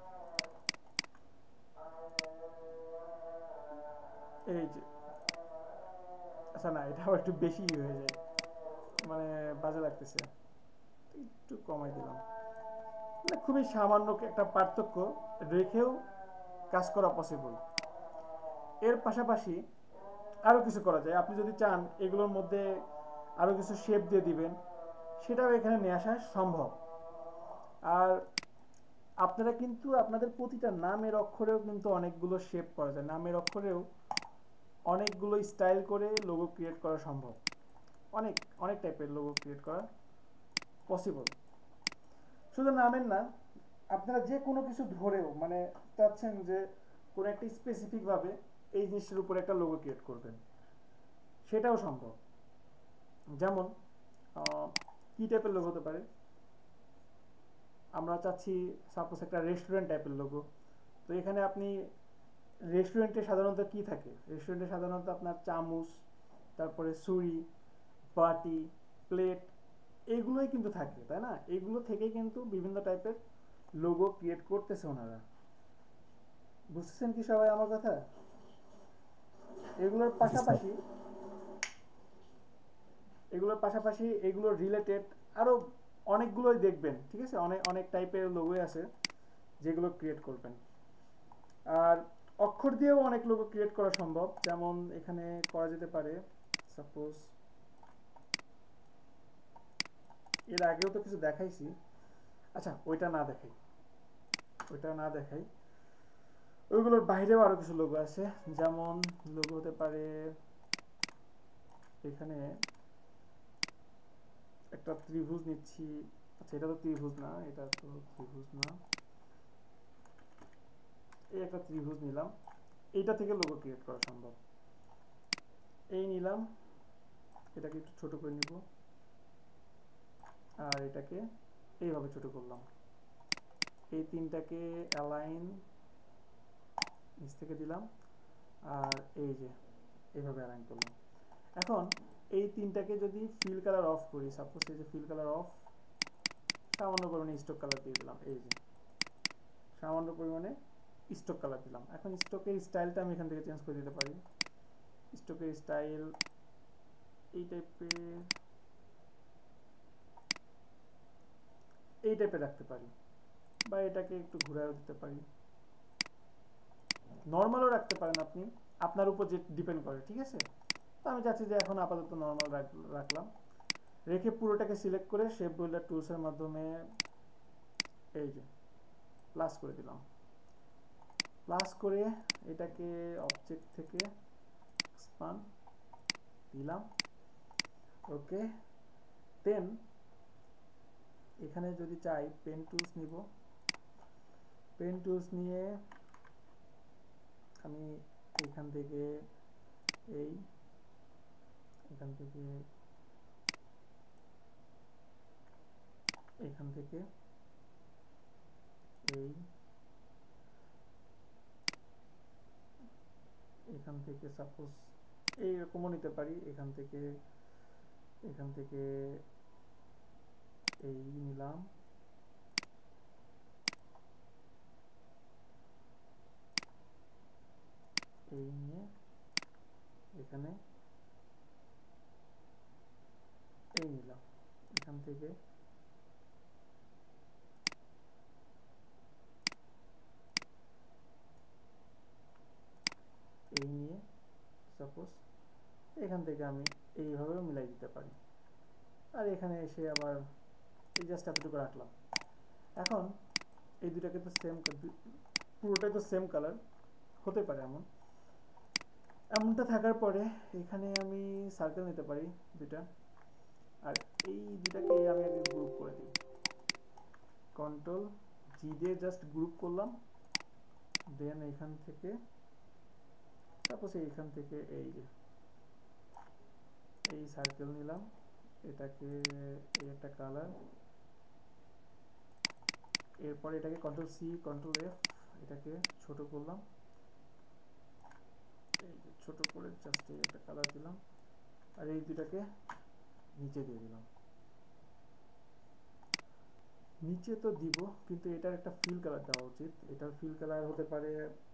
এই যে, আচ্ছা না এটা আবার একটু বেশি হয়ে যায়, মানে বাজে লাগতেছে, একটু কমাই দিলাম। মানে খুবই সামান্য একটা পার্থক্য রেখেও কাজ করা পসিবল। এর পাশাপাশি আরো কিছু করা যায়, আপনি যদি চান এগুলোর মধ্যে আরো কিছু শেপ দিয়ে দিবেন, সেটাও এখানে নিয়ে আসা সম্ভব। আর আপনারা কিন্তু আপনাদের প্রতিটা নামের অক্ষরেও কিন্তু অনেকগুলো শেপ করা যায়, নামের অক্ষরেও অনেকগুলো স্টাইল করে লোগো ক্রিয়েট করা সম্ভব, অনেক অনেক টাইপের লোগো ক্রিয়েট করা পসিবল। শুধু নামের না, আপনারা যে কোনো কিছু ধরেও মানে চাচ্ছেন যে কোনো একটা স্পেসিফিক ভাবে এই জিনিসটার উপর একটা লোগো ক্রিয়েট করবেন, সেটাও সম্ভব। যেমন কি টাইপের লোগো হতে পারে, আমরা চাচ্ছি সাপোজ একটা রেস্টুরেন্ট টাইপের লোগো। তো এখানে আপনি রেস্টুরেন্টে সাধারণত কি থাকে, রেস্টুরেন্টে সাধারণত আপনার চামচ, তারপরে ছুরি, বাটি, প্লেট, এগুলোই কিন্তু থাকে, তাই না? এগুলো থেকেই কিন্তু বিভিন্ন টাইপের লোগো ক্রিয়েট করতেছে ওনারা। বুঝতেছেন কি সবাই আমার কথা? এগুলোর পাশাপাশি এগুলোর পাশাপাশি এগুলোর রিলেটেড আরো অনেকগুলোই দেখবেন, ঠিক আছে? অনেক অনেক টাইপের লোগোই আছে যেগুলো ক্রিয়েট করবেন। আর অক্ষর দিয়েও অনেক লোগো ক্রিয়েট করা সম্ভব, যেমন এখানে করা যেতে পারে সাপোজ, এর আগেও তো কিছু দেখাইছি, আচ্ছা ওইটা না দেখাই, ওইগুলোর বাইরেও আরো কিছু লোগো আছে। যেমন লোগো হতে পারে এখানে একটা ত্রিভুজ নিচ্ছি, আচ্ছা এটা তো ত্রিভুজ না, এই একটা ত্রিভুজ নিলাম, এইটা থেকে লোগো ক্রিয়েট করা সম্ভব। এই নিলাম, এটাকে একটু ছোট করে নিব, আর এটাকে এইভাবে ছোট করলাম, এই তিনটাকে অ্যালাইন নিচ থেকে দিলাম, আর এই যে এইভাবে অ্যালাইন করলাম। এখন এই তিনটাকে যদি ফিল কালার অফ করি, সাপোজ এই যে ফিল কালার অফ, সামান্য পরিমাণে স্টক কালার দিয়ে দিলাম, এই যে সামান্য পরিমাণে স্টক কালার দিলাম। এখন স্টকের স্টাইলটা আমি এখান থেকে চেঞ্জ করে দিতে পারি। স্টকের স্টাইল এই টাইপের রাখতে পারি, বা এটাকে একটু ঘুরাও দিতে পারি, নর্মালও রাখতে পারেন আপনি, আপনার উপর যে ডিপেন্ড করে, ঠিক আছে? তো আমি চাচ্ছি যে এখন আপাতত নর্মাল রাখলাম, রেখে পুরোটাকে সিলেক্ট করে শেপ বিল্ডার টুলসের মাধ্যমে এই যে প্লাস করে দিলাম, প্লাস করে এটাকে অবজেক্ট থেকে এক্সপান্ড দিলাম, ওকে। দেন এখানে যদি চাই পেন টুলস নিব, পেন টুলস নিয়ে আমি এখান থেকে এখান থেকে সাপোজ এইরকমও নিতে পারি, এখান থেকে এই নিলাম, এই নিয়ে এখানে এই নিলাম, এখান থেকে এই নিয়ে সাপোজ এখান থেকে আমি এইভাবেও মিলাই দিতে পারি, আর এখানে এসে আবার এই জাস্ট এতটুকু রাখলাম। এখন এই দুটাকে তো সেম, পুরোটাই তো সেম কালার হতে পারে, এমনটা থাকার পরে এখানে আমি সার্কেল নিতে পারি দুটা, আর এই দুটাকে আমি আগে গ্রুপ করে দিই, কন্ট্রোল জি দিয়ে জাস্ট গ্রুপ করলাম। দেন এখান থেকে সাপোজ এইখান থেকে এই যে এই সার্কেল নিলাম, এটাকে এই একটা কালার, এরপরে এটাকে কন্ট্রোল সি কন্ট্রোল এফ, এটাকে ছোট করলাম, এই যে ছোট করে জাস্ট এই একটা কালার দিলাম, আর এই দুটাকে নিচে দিয়ে দিলাম। নিচে তো দিব, কিন্তু এটার একটা ফিল কালার দেওয়া উচিত। এটার ফিল কালার হতে পারে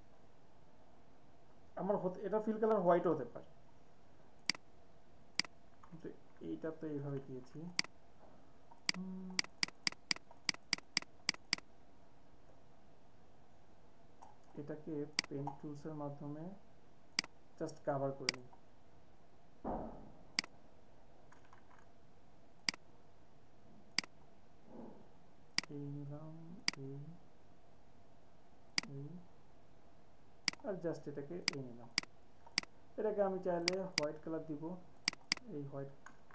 এটা ফিল কালার হোয়াইটও হতে পারে, কিন্তু এইটা তো এইভাবে দিয়েছি। এটাকে পেন টুলসের মাধ্যমে জাস্ট কভার করে নিই, এই নিলাম, এই আর জাস্ট এটাকে এই নিলাম। এটাকে আমি চাইলে হোয়াইট কালার দিব, এই হোয়াইট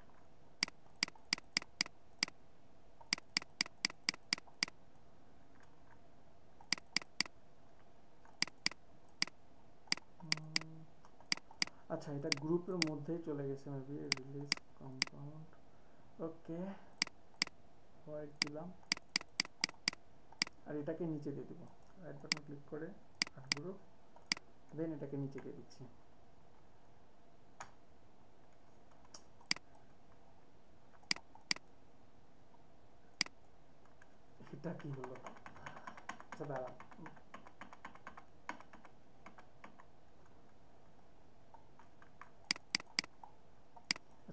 আচ্ছা, এটা গ্রুপের মধ্যেই চলে গেছে maybe, release compound, okay white দিলাম, আর এটাকে নিচে দিয়ে দিব, রাইট বাটন ক্লিক করে আর গ্রুপ, দেন এটাকে নিচে দিয়ে দিচ্ছি। এটা কি হলো? আচ্ছা দাঁড়া,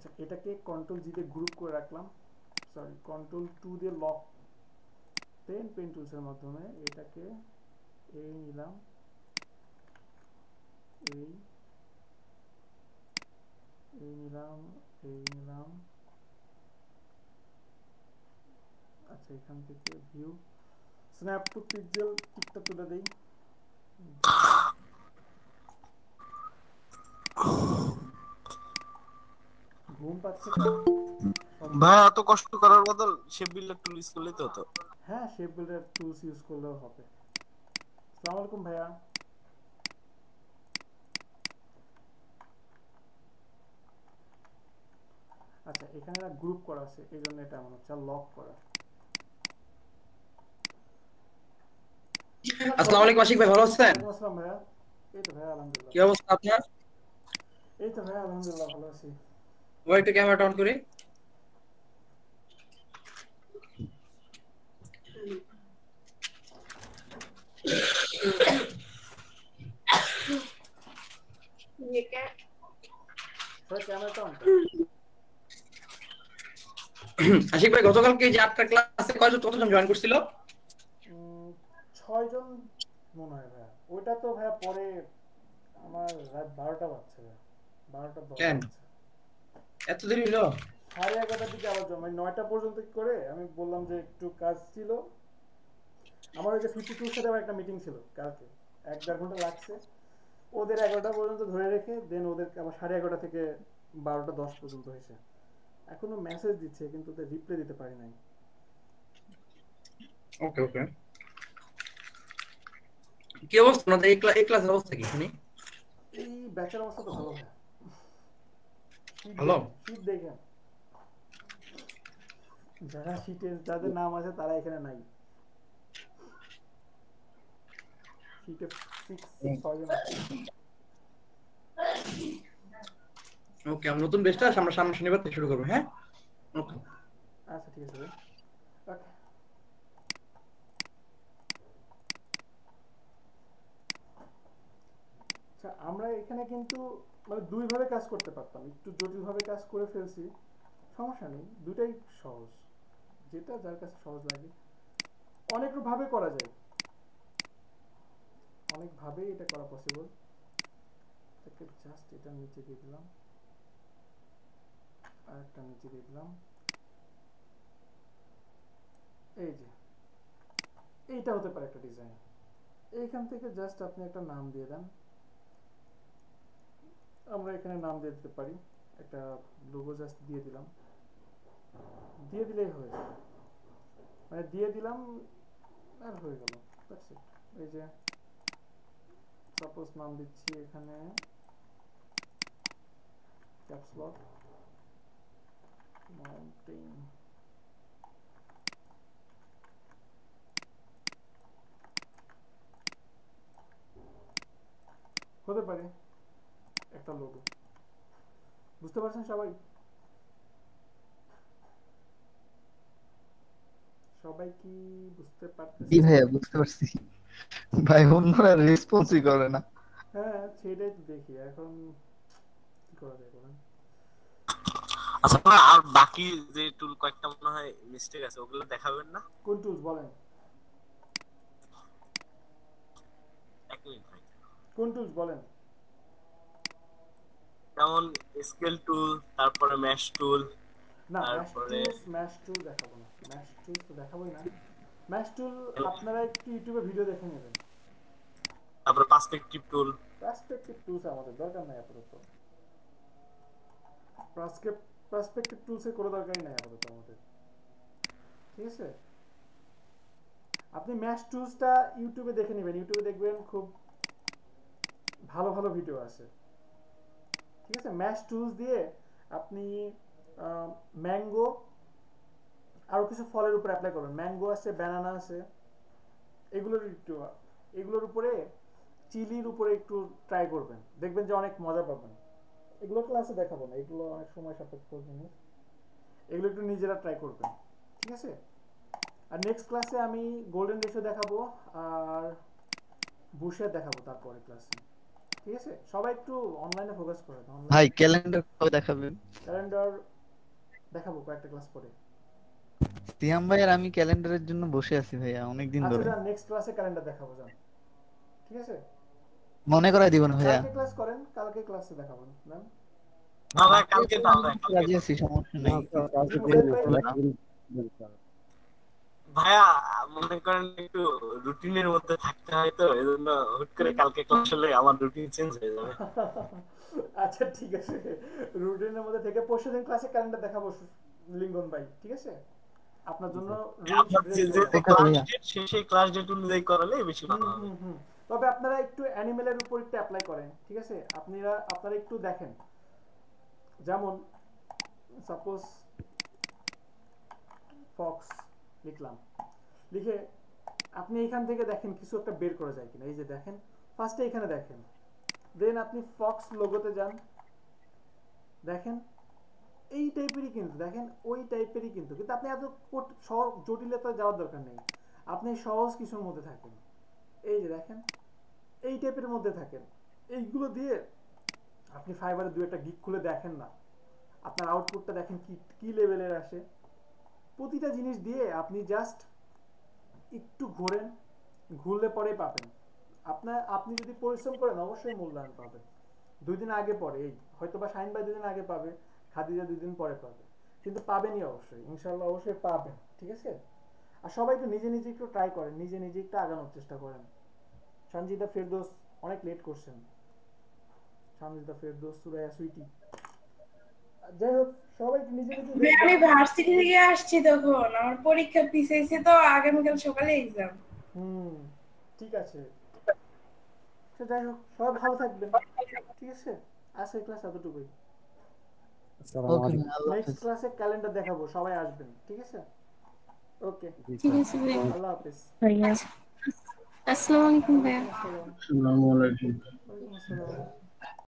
আচ্ছা এটাকে কন্ট্রোল জি দিয়ে গ্রুপ করে রাখলাম, সরি কন্ট্রোল 2 দিয়ে লক দেন পেন টুলসের মাধ্যমে এটাকে এই নিলাম, এই নিলাম, এই নিলাম। আচ্ছা এখান থেকে ভিউ স্ন্যাপ টু পিক্সেল টিকটা তুলে দেই। ঘুম পাচ্ছে না ভাই, এত কষ্ট করার বদল শেপ বিল্ডার টুল ইউজ করলেই তো হতো। হ্যাঁ শেপ বিল্ডার টুলস ইউজ করলেও হবে। আসসালামু আলাইকুম ভাইয়া। আচ্ছা এখানে না গ্রুপ করা আছে এই জন্য এটা এমন হচ্ছে, লক করা। আসসালামু আলাইকুম আশিক ভাই, ভালো আছেন? ওয়ালাইকুম আসসালাম ভাইয়া। এই তো ভাইয়া আলহামদুলিল্লাহ। কি অবস্থা আপনার? এই তো ভাইয়া আলহামদুলিল্লাহ ভালো আছি। ওই একটু ক্যামেরাটা অন করি। আশিক ভাই, গতকালকে যে 8টা ক্লাসে কতজন জয়েন করছিল? 6 জন মনে হয় ভাইয়া। ওইটা তো ভাইয়া পরে আমার রাত 12টা বাজছে ভাইয়া, 12টা 10 কেন এত দেরি হলো? 11:30টার দিকে আবার জমা 9টা পর্যন্ত করে আমি বললাম যে একটু কাজ ছিল আমার। ওই যে 52 সাথে আমার একটা মিটিং ছিল কালকে, 1-1.5 ঘন্টা লাগছে ওদের। 11টা পর্যন্ত ধরে রেখে দেন ওদের আবার 11:30 থেকে 12টা 10 পর্যন্ত হয়েছে। এখনো মেসেজ দিচ্ছে কিন্তু ওদের রিপ্লাই দিতে পারি নাই। ওকে ওকে। কি অবস্থা না এই ক্লাসের অবস্থা কি শুনি? এই ব্যাচের অবস্থা তো ভালো ভাইয়া। ভালো শীত দেখেন, যারা শীতে যাদের নাম আছে তারা এখানে নাই। শীতে 6 জন আছে। ওকে, আমরা নতুন বেচটা আমরা সামনে শনিবার থেকে শুরু করব। হ্যাঁ ওকে আচ্ছা ঠিক আছে ভাই। ওকে আচ্ছা আমরা এখানে কিন্তু মানে দুই ভাবে কাজ করতে পারতাম, একটু জটিল ভাবে কাজ করে ফেলছি, সমস্যা নেই, দুটাই সহজ, যেটা যার কাছে সহজ লাগে। অনেক ভাবে করা যায়, অনেক ভাবে এটা করা পসিবল। এটাকে জাস্ট এটা নিচে দিয়ে দিলাম, আর একটা নিচে দিয়ে দিলাম। এই যে এইটা হতে পারে একটা ডিজাইন। এইখান থেকে জাস্ট আপনি একটা নাম দিয়ে দেন। আমরা এখানে নাম দিয়ে দিতে পারি, একটা লোগো জাস্ট দিয়ে দিলাম, দিয়ে দিলেই হয়ে যাবে। মানে দিয়ে দিলাম আর হয়ে গেল, দ্যাটস ইট। এই যে সাপোজ নাম দিচ্ছি এখানে ক্যাপস লক মাউন্টেন। হতে পারে একটা লোগো। বুঝতে পারছেন সবাই? সবাই কি বুঝতে পারতেছেন? জি ভাইয়া বুঝতে পারছি ভাই, অন্যরা রেসপন্সই করে না। হ্যাঁ সেটাই তো দেখি এখন কি করা যায় বলেন। আচ্ছা আর বাকি যে টুল কয়েকটা মনে হয় মিস্টেক আছে, ওগুলো দেখাবেন না? কোন টুলস বলেন? এক মিনিট ভাই, কোন টুলস বলেন? যেমন স্কেল টুল, তারপরে ম্যাশ টুল, না তারপরে ম্যাশ টুল দেখাবো না, ম্যাশ টুল তো দেখাবোই না। ম্যাশ টুল আপনারা একটু ইউটিউবে ভিডিও দেখে নেবেন। তারপরে পার্সপেক্টিভ টুল। পার্সপেক্টিভ টুলস আমাদের দরকার নাই আপাতত। পার্সপেক্টিভ টুলস এর কোনো দরকারই নাই আপাতত আমাদের, ঠিক আছে? আপনি ম্যাশ টুলসটা ইউটিউবে দেখে নেবেন, ইউটিউবে দেখবেন খুব ভালো ভালো ভিডিও আছে, ঠিক আছে? ম্যাশ টুলস দিয়ে আপনি ম্যাঙ্গো আরো কিছু ফলের উপর অ্যাপ্লাই করবেন। ম্যাঙ্গো আছে, ব্যানানা আছে, এগুলোর উপরে চিলির উপরে একটু ট্রাই করবেন, দেখবেন যে অনেক মজা পাবেন। এগুলো ক্লাসে দেখাবো না, এগুলো অনেক সময় সাপেক্ষ জিনিস, এগুলো একটু নিজেরা ট্রাই করবেন, ঠিক আছে? আর নেক্সট ক্লাসে আমি গোল্ডেন রেশিও দেখাবো আর বুশের দেখাবো তারপরে ক্লাসে। ঠিক আছে, সবাই একটু অনলাইনে ফোকাস করে। ভাই ক্যালেন্ডার কবে দেখাবেন? ক্যালেন্ডার দেখাবো কয়েকটা ক্লাস পরে। সিয়াম ভাই আর আমি ক্যালেন্ডারের জন্য বসে আছি ভাইয়া অনেকদিন আচ্ছা ধরে। যান, নেক্সট ক্লাসে ক্যালেন্ডার দেখাবো যান, ঠিক আছে? মনে করাই দিবেন ভাইয়া। কালকে ক্লাস করেন, কালকে ক্লাসে দেখাবো ম্যাম। না ভাই কালকে না ভাই, রাজি আছি, সমস্যা নেই। ভাইয়া মনে করেন একটু রুটিনের মধ্যে থাকতে হয় তো, এজন্য হুট করে কালকে ক্লাস হলে আমার রুটিন চেঞ্জ হয়ে যাবে। আচ্ছা ঠিক আছে, রুটিনের মধ্যে থেকে পরশুদিন ক্লাসে ক্যালেন্ডার দেখাবো লিঙ্গন ভাই, ঠিক আছে? আপনার জন্য সেই ক্লাস ডেট অনুযায়ী করালে বেশি ভালো হবে। তবে আপনারা একটু অ্যানিমেলের উপর একটু অ্যাপ্লাই করেন, ঠিক আছে? আপনারা একটু দেখেন, যেমন সাপোজ ফক্স লিখলাম, লিখে আপনি এখান থেকে দেখেন কিছু একটা বের করা যায় কিনা। এই যে দেখেন, ফার্স্টে এখানে দেখেন, দেন আপনি ফক্স লোগোতে যান, দেখেন এই টাইপেরই কিন্তু, দেখেন ওই টাইপেরই কিন্তু, কিন্তু আপনি এত জটিলতা যাওয়ার দরকার নেই, আপনি সহজ কিছুর মধ্যে থাকেন। এই যে দেখেন এই টাইপের মধ্যে থাকেন, এইগুলো দিয়ে আপনি ফাইবারে দু একটা গিগ খুলে দেখেন না, আপনার আউটপুটটা দেখেন কি লেভেলের আসে। প্রতিটা জিনিস দিয়ে আপনি জাস্ট একটু ঘোরেন, ঘুরলে পরেই পাবেন। আপনি যদি পরিশ্রম করেন অবশ্যই মূল্যায়ন পাবেন। 2 দিন আগে পরে, এই হয়তো বা শাহিন ভাই 2 দিন আগে পাবে, খাদিজা 2 দিন পরে পাবে, কিন্তু পাবেনই অবশ্যই, ইনশাআল্লাহ অবশ্যই পাবেন, ঠিক আছে? আর সবাই একটু নিজে নিজে একটু ট্রাই করেন, নিজে নিজে একটু আগানোর চেষ্টা করেন। সঞ্জিদা ফেরদৌস অনেক লেট করছেন, সঞ্জিদা ফেরদৌস, সুরাইয়া সুইটি, যাই হোক সবাই নিজে নিজে। আমি ভার্সিটি থেকে আসছি, তখন আমার পরীক্ষা পিছাইছে, তো আগামীকাল সকালে এক্সাম। ঠিক আছে, যাই হোক সবাই ভালো থাকবেন, ঠিক আছে? আজকের ক্লাস এতটুকুই। নেক্সট ক্লাসে ক্যালেন্ডার দেখাবো, সবাই আসবেন, ঠিক আছে? ওকে, ঠিক আছে ভাই। আল্লাহ হাফেজ। আসসালামু আলাইকুম ভাইয়া। আসসালামু আলাইকুম। ওয়ালাইকুম আসসালাম।